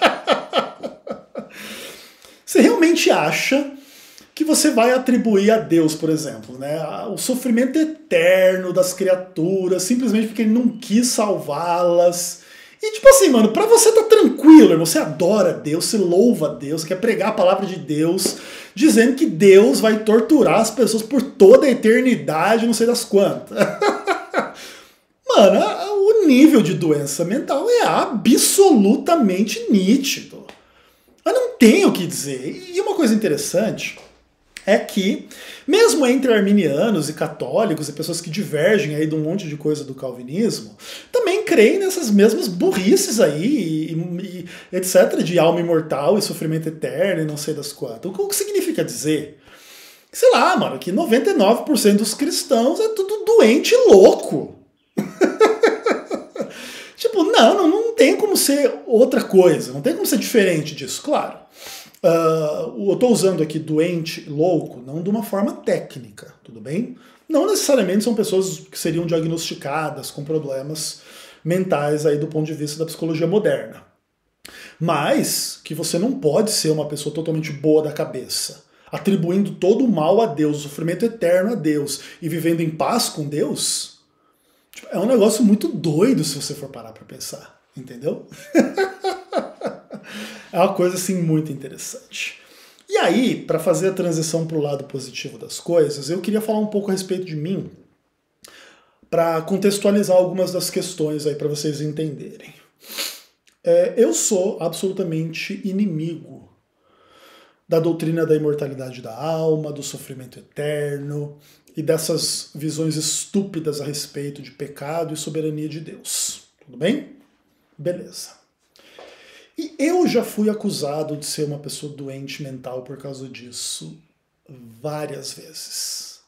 Você realmente acha que você vai atribuir a Deus, por exemplo, né, o sofrimento eterno das criaturas, simplesmente porque ele não quis salvá-las. E tipo assim, mano, pra você tá tranquilo, irmão, você adora Deus, você louva a Deus, você quer pregar a palavra de Deus, dizendo que Deus vai torturar as pessoas por toda a eternidade, não sei das quantas. Mano, o nível de doença mental é absolutamente nítido. Eu não tenho o que dizer. E uma coisa interessante é que, mesmo entre arminianos e católicos e pessoas que divergem aí de um monte de coisa do calvinismo, também creem nessas mesmas burrices aí, e, e, etc, de alma imortal e sofrimento eterno e não sei das quantas. O que significa dizer? Sei lá, mano, que noventa e nove por cento dos cristãos é tudo doente e louco. Tipo, não, não, não tem como ser outra coisa, não tem como ser diferente disso, claro. Uh, eu estou usando aqui doente, louco, não de uma forma técnica, tudo bem? Não necessariamente são pessoas que seriam diagnosticadas com problemas mentais aí do ponto de vista da psicologia moderna. Mas que você não pode ser uma pessoa totalmente boa da cabeça, atribuindo todo o mal a Deus, o sofrimento eterno a Deus e vivendo em paz com Deus, é um negócio muito doido se você for parar para pensar, entendeu? É uma coisa assim muito interessante. E aí, para fazer a transição para o lado positivo das coisas, eu queria falar um pouco a respeito de mim, para contextualizar algumas das questões aí para vocês entenderem. É, eu sou absolutamente inimigo da doutrina da imortalidade da alma, do sofrimento eterno e dessas visões estúpidas a respeito de pecado e soberania de Deus. Tudo bem? Beleza. E eu já fui acusado de ser uma pessoa doente mental por causa disso várias vezes.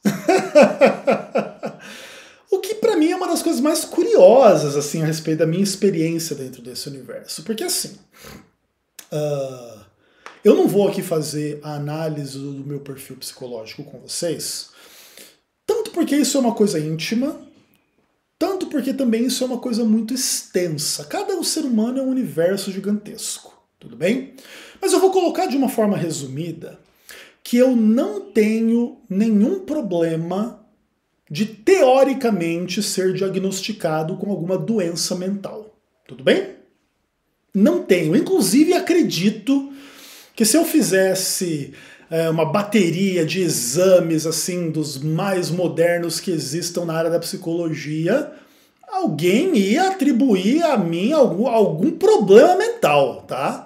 O que pra mim é uma das coisas mais curiosas assim a respeito da minha experiência dentro desse universo. Porque assim, uh, eu não vou aqui fazer a análise do meu perfil psicológico com vocês, tanto porque isso é uma coisa íntima, tanto porque também isso é uma coisa muito extensa. Cada ser humano é um universo gigantesco, tudo bem? Mas eu vou colocar de uma forma resumida que eu não tenho nenhum problema de, teoricamente, ser diagnosticado com alguma doença mental, tudo bem? Não tenho. Inclusive, acredito que se eu fizesse é, uma bateria de exames assim dos mais modernos que existam na área da psicologia, alguém ia atribuir a mim algum, algum problema mental, tá?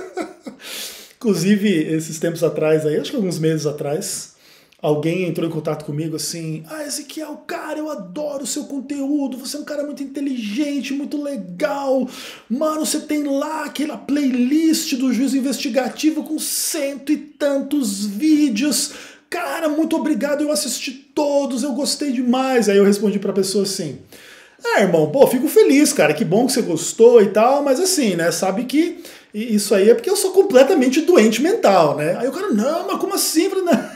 Inclusive, esses tempos atrás, aí, acho que alguns meses atrás, alguém entrou em contato comigo assim, ah, Ezequiel, cara, eu adoro o seu conteúdo, você é um cara muito inteligente, muito legal, mano, você tem lá aquela playlist do Juízo Investigativo com cento e tantos vídeos, cara, muito obrigado, eu assisti todos, eu gostei demais. Aí eu respondi pra pessoa assim, é, irmão, pô, fico feliz, cara, que bom que você gostou e tal, mas assim, né, sabe que isso aí é porque eu sou completamente doente mental, né? Aí o cara, não, mas como assim? Eu falei, não.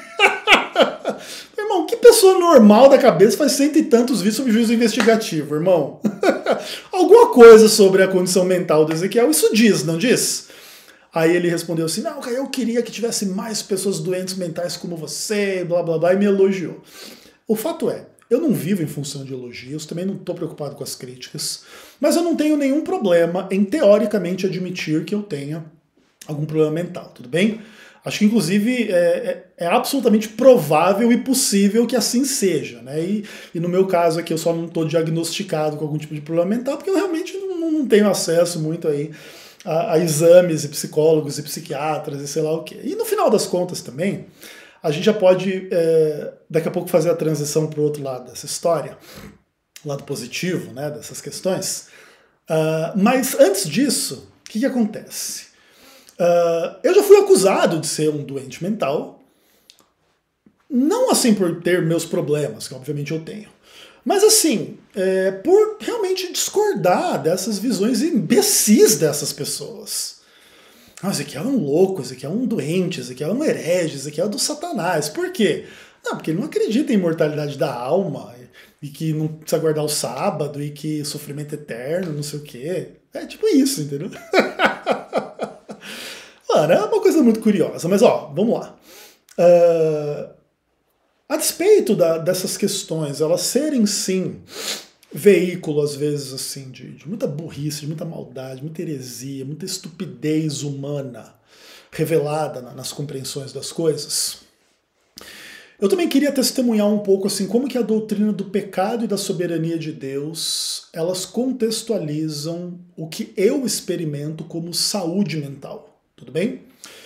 Irmão, que pessoa normal da cabeça faz cento e tantos vídeos sobre juízo investigativo, irmão? Alguma coisa sobre a condição mental do Ezequiel, isso diz, não diz? Aí ele respondeu assim, não, cara, eu queria que tivesse mais pessoas doentes mentais como você, blá, blá, blá, e me elogiou. O fato é, eu não vivo em função de elogios, também não estou preocupado com as críticas, mas eu não tenho nenhum problema em, teoricamente, admitir que eu tenha algum problema mental, tudo bem? Acho que, inclusive, é, é, é absolutamente provável e possível que assim seja, né? E, e no meu caso aqui, eu só não estou diagnosticado com algum tipo de problema mental, porque eu realmente não, não tenho acesso muito aí a, a exames e psicólogos e psiquiatras e sei lá o quê. E no final das contas também, a gente já pode, é, daqui a pouco, fazer a transição para o outro lado dessa história, o lado positivo, né, dessas questões. Uh, mas antes disso, o que, que acontece? Uh, eu já fui acusado de ser um doente mental, não assim por ter meus problemas, que obviamente eu tenho, mas assim, é, por realmente discordar dessas visões imbecis dessas pessoas. Ah, Ezequiel é um louco, Ezequiel é um doente, Ezequiel é um herege, Ezequiel é do Satanás. Por quê? Não, porque ele não acredita em imortalidade da alma, e que não precisa guardar o sábado, e que sofrimento eterno, não sei o quê. É tipo isso, entendeu? Mano, é uma coisa muito curiosa, mas ó, vamos lá. Uh, a despeito da, dessas questões, elas serem sim veículo, às vezes, assim, de, de muita burrice, de muita maldade, muita heresia, muita estupidez humana revelada na, nas compreensões das coisas, eu também queria testemunhar um pouco assim como que a doutrina do pecado e da soberania de Deus, elas contextualizam o que eu experimento como saúde mental. Tudo bem?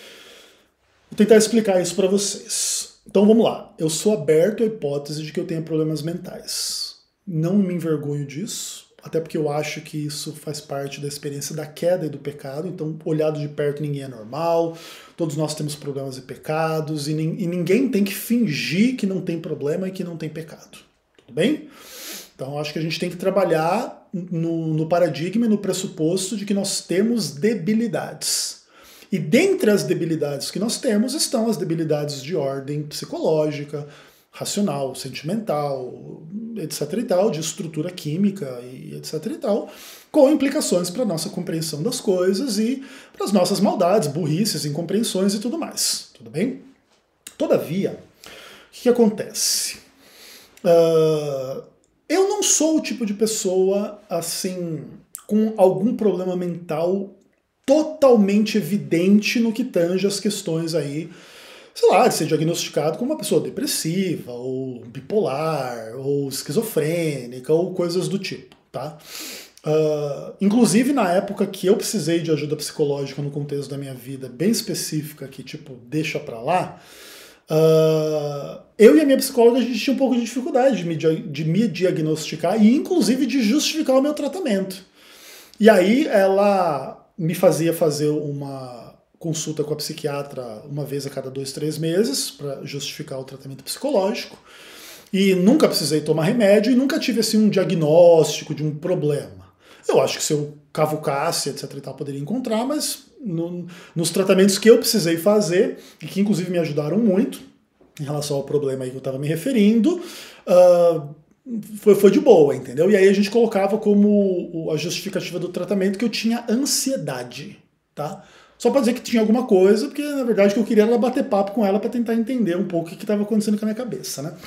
Vou tentar explicar isso para vocês. Então vamos lá. Eu sou aberto à hipótese de que eu tenha problemas mentais. Não me envergonho disso, até porque eu acho que isso faz parte da experiência da queda e do pecado. Então, olhado de perto, ninguém é normal, todos nós temos problemas e pecados, e, e ninguém tem que fingir que não tem problema e que não tem pecado. Tudo bem? Então, acho que a gente tem que trabalhar no, no paradigma e no pressuposto de que nós temos debilidades. E dentre as debilidades que nós temos estão as debilidades de ordem psicológica, racional, sentimental, etc e tal, de estrutura química e etc e tal, com implicações para a nossa compreensão das coisas e para as nossas maldades, burrices, incompreensões e tudo mais. Tudo bem? Todavia, o que, que acontece? Uh, eu não sou o tipo de pessoa, assim, com algum problema mental totalmente evidente no que tange as questões aí, sei lá, de ser diagnosticado como uma pessoa depressiva, ou bipolar, ou esquizofrênica, ou coisas do tipo, tá? Uh, inclusive na época que eu precisei de ajuda psicológica no contexto da minha vida, bem específica, que tipo, deixa pra lá, uh, eu e a minha psicóloga, a gente tinha um pouco de dificuldade de me, de me diagnosticar e inclusive de justificar o meu tratamento. E aí ela me fazia fazer uma consulta com a psiquiatra uma vez a cada dois, três meses para justificar o tratamento psicológico. E nunca precisei tomar remédio e nunca tive assim um diagnóstico de um problema. Eu acho que se eu cavucasse, etc e tal, poderia encontrar, mas no, nos tratamentos que eu precisei fazer, e que inclusive me ajudaram muito, em relação ao problema aí que eu estava me referindo, uh, foi, foi de boa, entendeu? E aí a gente colocava como a justificativa do tratamento que eu tinha ansiedade, tá? Só para dizer que tinha alguma coisa, porque na verdade o que eu queria era bater papo com ela para tentar entender um pouco o que estava acontecendo com a minha cabeça, né?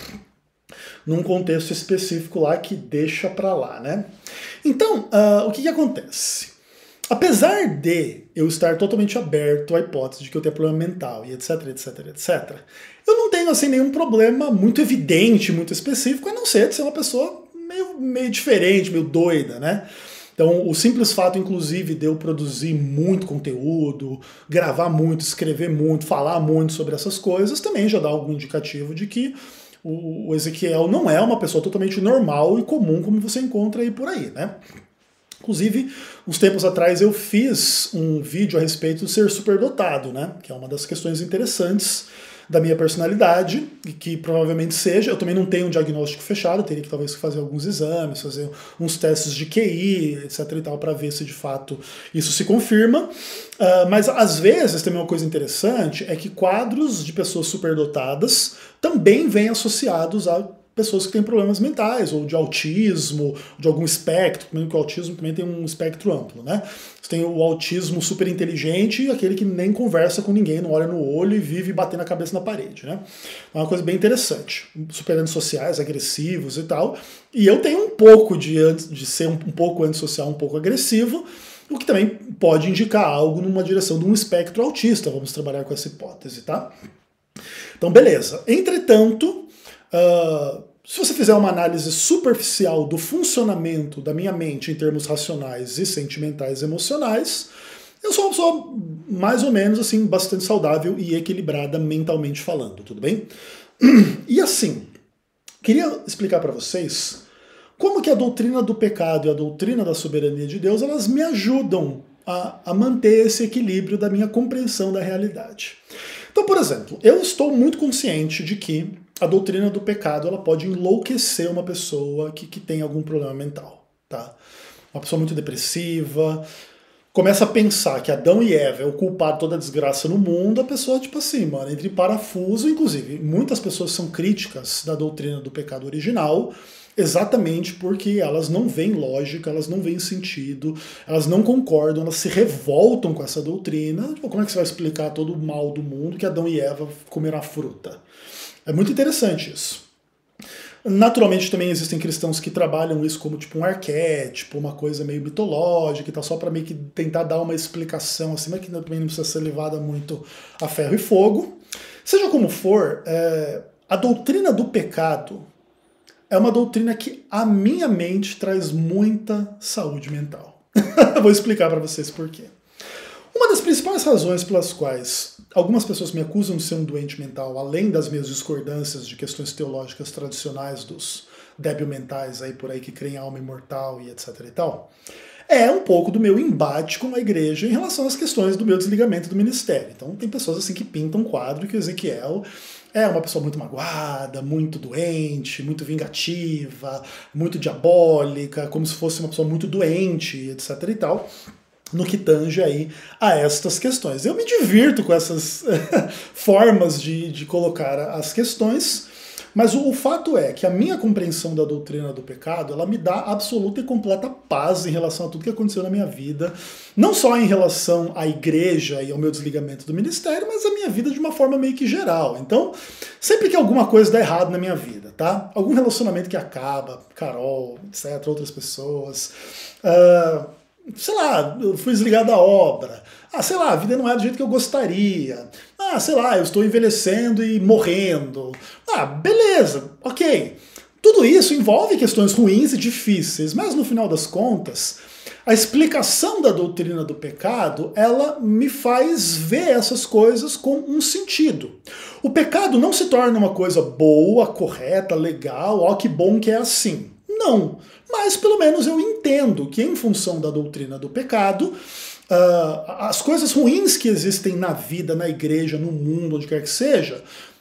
Num contexto específico lá que deixa pra lá, né? Então, uh, o que que acontece? Apesar de eu estar totalmente aberto à hipótese de que eu tenho problema mental e etc, etc, etc, eu não tenho assim nenhum problema muito evidente, muito específico, a não ser de ser uma pessoa meio, meio diferente, meio doida, né? Então, o simples fato, inclusive, de eu produzir muito conteúdo, gravar muito, escrever muito, falar muito sobre essas coisas, também já dá algum indicativo de que o Ezequiel não é uma pessoa totalmente normal e comum como você encontra aí por aí, né? Inclusive, uns tempos atrás eu fiz um vídeo a respeito de ser superdotado, né? Que é uma das questões interessantes da minha personalidade, e que provavelmente seja. Eu também não tenho um diagnóstico fechado, eu teria que talvez fazer alguns exames, fazer uns testes de Q I, etc e tal, para ver se de fato isso se confirma. Uh, mas às vezes também uma coisa interessante é que quadros de pessoas superdotadas também vêm associados a pessoas que têm problemas mentais, ou de autismo, de algum espectro, porque o autismo também tem um espectro amplo, né? Você tem o autismo super inteligente e aquele que nem conversa com ninguém, não olha no olho e vive batendo a cabeça na parede, né? É uma coisa bem interessante. Super antissociais, agressivos e tal. E eu tenho um pouco de, de ser um, um pouco antissocial, um pouco agressivo, o que também pode indicar algo numa direção de um espectro autista. Vamos trabalhar com essa hipótese, tá? Então, beleza. Entretanto, Uh, se você fizer uma análise superficial do funcionamento da minha mente em termos racionais e sentimentais e emocionais, Eu sou uma pessoa mais ou menos assim, bastante saudável e equilibrada mentalmente falando, tudo bem? E assim, queria explicar para vocês como que a doutrina do pecado e a doutrina da soberania de Deus, elas me ajudam a, a manter esse equilíbrio da minha compreensão da realidade. Então, por exemplo, eu estou muito consciente de que a doutrina do pecado ela pode enlouquecer uma pessoa que, que tem algum problema mental, tá? Uma pessoa muito depressiva, começa a pensar que Adão e Eva é o culpado de toda a desgraça no mundo, a pessoa, tipo assim, mano, entre parafuso, inclusive, muitas pessoas são críticas da doutrina do pecado original, exatamente porque elas não veem lógica, elas não veem sentido, elas não concordam, elas se revoltam com essa doutrina. Tipo, como é que você vai explicar todo o mal do mundo que Adão e Eva comeram a fruta? É muito interessante isso. Naturalmente também existem cristãos que trabalham isso como tipo um arquétipo, uma coisa meio mitológica e tal, só para meio que tentar dar uma explicação assim, mas que também não precisa ser levada muito a ferro e fogo. Seja como for, é, a doutrina do pecado é uma doutrina que a minha mente traz muita saúde mental. Vou explicar para vocês por quê. Uma das principais razões pelas quais algumas pessoas me acusam de ser um doente mental, além das minhas discordâncias de questões teológicas tradicionais dos débil-mentais aí por aí que creem em alma imortal e etc e tal, é um pouco do meu embate com a igreja em relação às questões do meu desligamento do ministério. Então tem pessoas assim que pintam um quadro que o Ezequiel é uma pessoa muito magoada, muito doente, muito vingativa, muito diabólica, como se fosse uma pessoa muito doente, etc e tal, no que tange aí a estas questões. Eu me divirto com essas formas de, de colocar as questões, mas o, o fato é que a minha compreensão da doutrina do pecado, ela me dá absoluta e completa paz em relação a tudo que aconteceu na minha vida, não só em relação à igreja e ao meu desligamento do ministério, mas a minha vida de uma forma meio que geral. Então, sempre que alguma coisa dá errado na minha vida, tá? Algum relacionamento que acaba, Carol, etcétera, outras pessoas... Uh, sei lá, eu fui desligado da obra, ah, sei lá, a vida não é do jeito que eu gostaria, ah, sei lá, eu estou envelhecendo e morrendo, ah, beleza, ok. Tudo isso envolve questões ruins e difíceis, mas no final das contas, a explicação da doutrina do pecado, ela me faz ver essas coisas com um sentido. O pecado não se torna uma coisa boa, correta, legal, ó que bom que é assim. Não, mas pelo menos eu entendo que em função da doutrina do pecado, uh, as coisas ruins que existem na vida, na igreja, no mundo, onde quer que seja,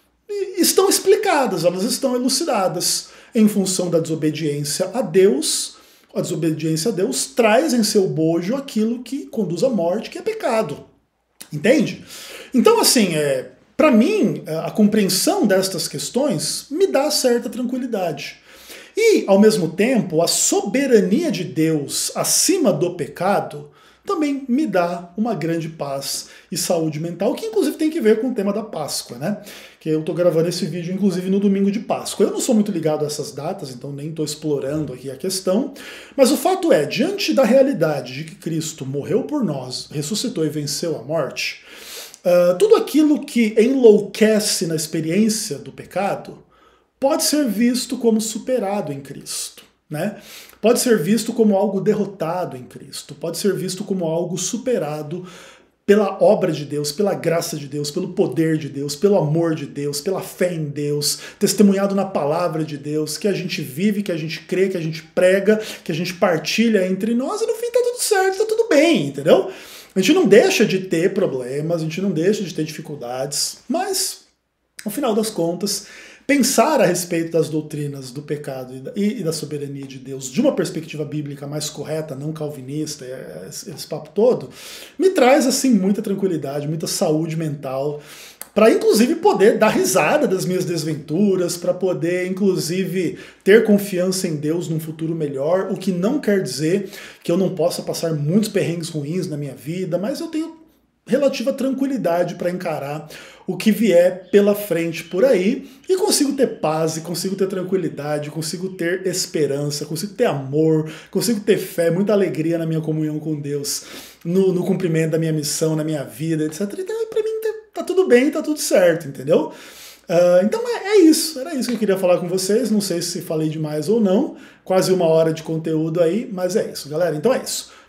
estão explicadas, elas estão elucidadas em função da desobediência a Deus. A desobediência a Deus traz em seu bojo aquilo que conduz à morte, que é pecado. Entende? Então, assim, é, para mim, a compreensão destas questões me dá certa tranquilidade. E, ao mesmo tempo, a soberania de Deus acima do pecado também me dá uma grande paz e saúde mental, que inclusive tem que ver com o tema da Páscoa, né? Que eu tô gravando esse vídeo, inclusive, no domingo de Páscoa. Eu não sou muito ligado a essas datas, então nem estou explorando aqui a questão, mas o fato é, diante da realidade de que Cristo morreu por nós, ressuscitou e venceu a morte, uh, tudo aquilo que enlouquece na experiência do pecado pode ser visto como superado em Cristo, né? Pode ser visto como algo derrotado em Cristo, pode ser visto como algo superado pela obra de Deus, pela graça de Deus, pelo poder de Deus, pelo amor de Deus, pela fé em Deus, testemunhado na palavra de Deus, que a gente vive, que a gente crê, que a gente prega, que a gente partilha entre nós, e no fim tá tudo certo, tá tudo bem, entendeu? A gente não deixa de ter problemas, a gente não deixa de ter dificuldades, mas, no final das contas, pensar a respeito das doutrinas do pecado e da soberania de Deus de uma perspectiva bíblica mais correta, não calvinista, esse papo todo, me traz assim muita tranquilidade, muita saúde mental, para inclusive poder dar risada das minhas desventuras, para poder inclusive ter confiança em Deus num futuro melhor, o que não quer dizer que eu não possa passar muitos perrengues ruins na minha vida, mas eu tenho relativa tranquilidade para encarar o que vier pela frente por aí e consigo ter paz, e consigo ter tranquilidade, consigo ter esperança, consigo ter amor, consigo ter fé, muita alegria na minha comunhão com Deus, no, no cumprimento da minha missão, na minha vida, etcétera. Então, para mim, tá tudo bem, tá tudo certo, entendeu? Uh, então é, é isso, era isso que eu queria falar com vocês, não sei se falei demais ou não, quase uma hora de conteúdo aí, mas é isso, galera, então é isso.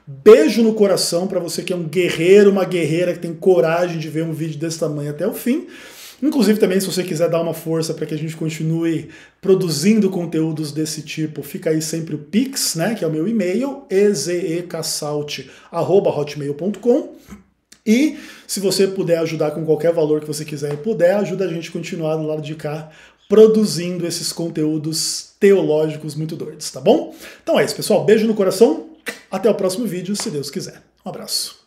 Beijo no coração para você que é um guerreiro, uma guerreira que tem coragem de ver um vídeo desse tamanho até o fim. Inclusive também, se você quiser dar uma força para que a gente continue produzindo conteúdos desse tipo, fica aí sempre o Pix, né, que é o meu e-mail, ezecassault arroba hotmail ponto com. E se você puder ajudar com qualquer valor que você quiser e puder, ajuda a gente a continuar do lado de cá produzindo esses conteúdos teológicos muito doidos, tá bom? Então é isso, pessoal. Beijo no coração. Até o próximo vídeo, se Deus quiser. Um abraço.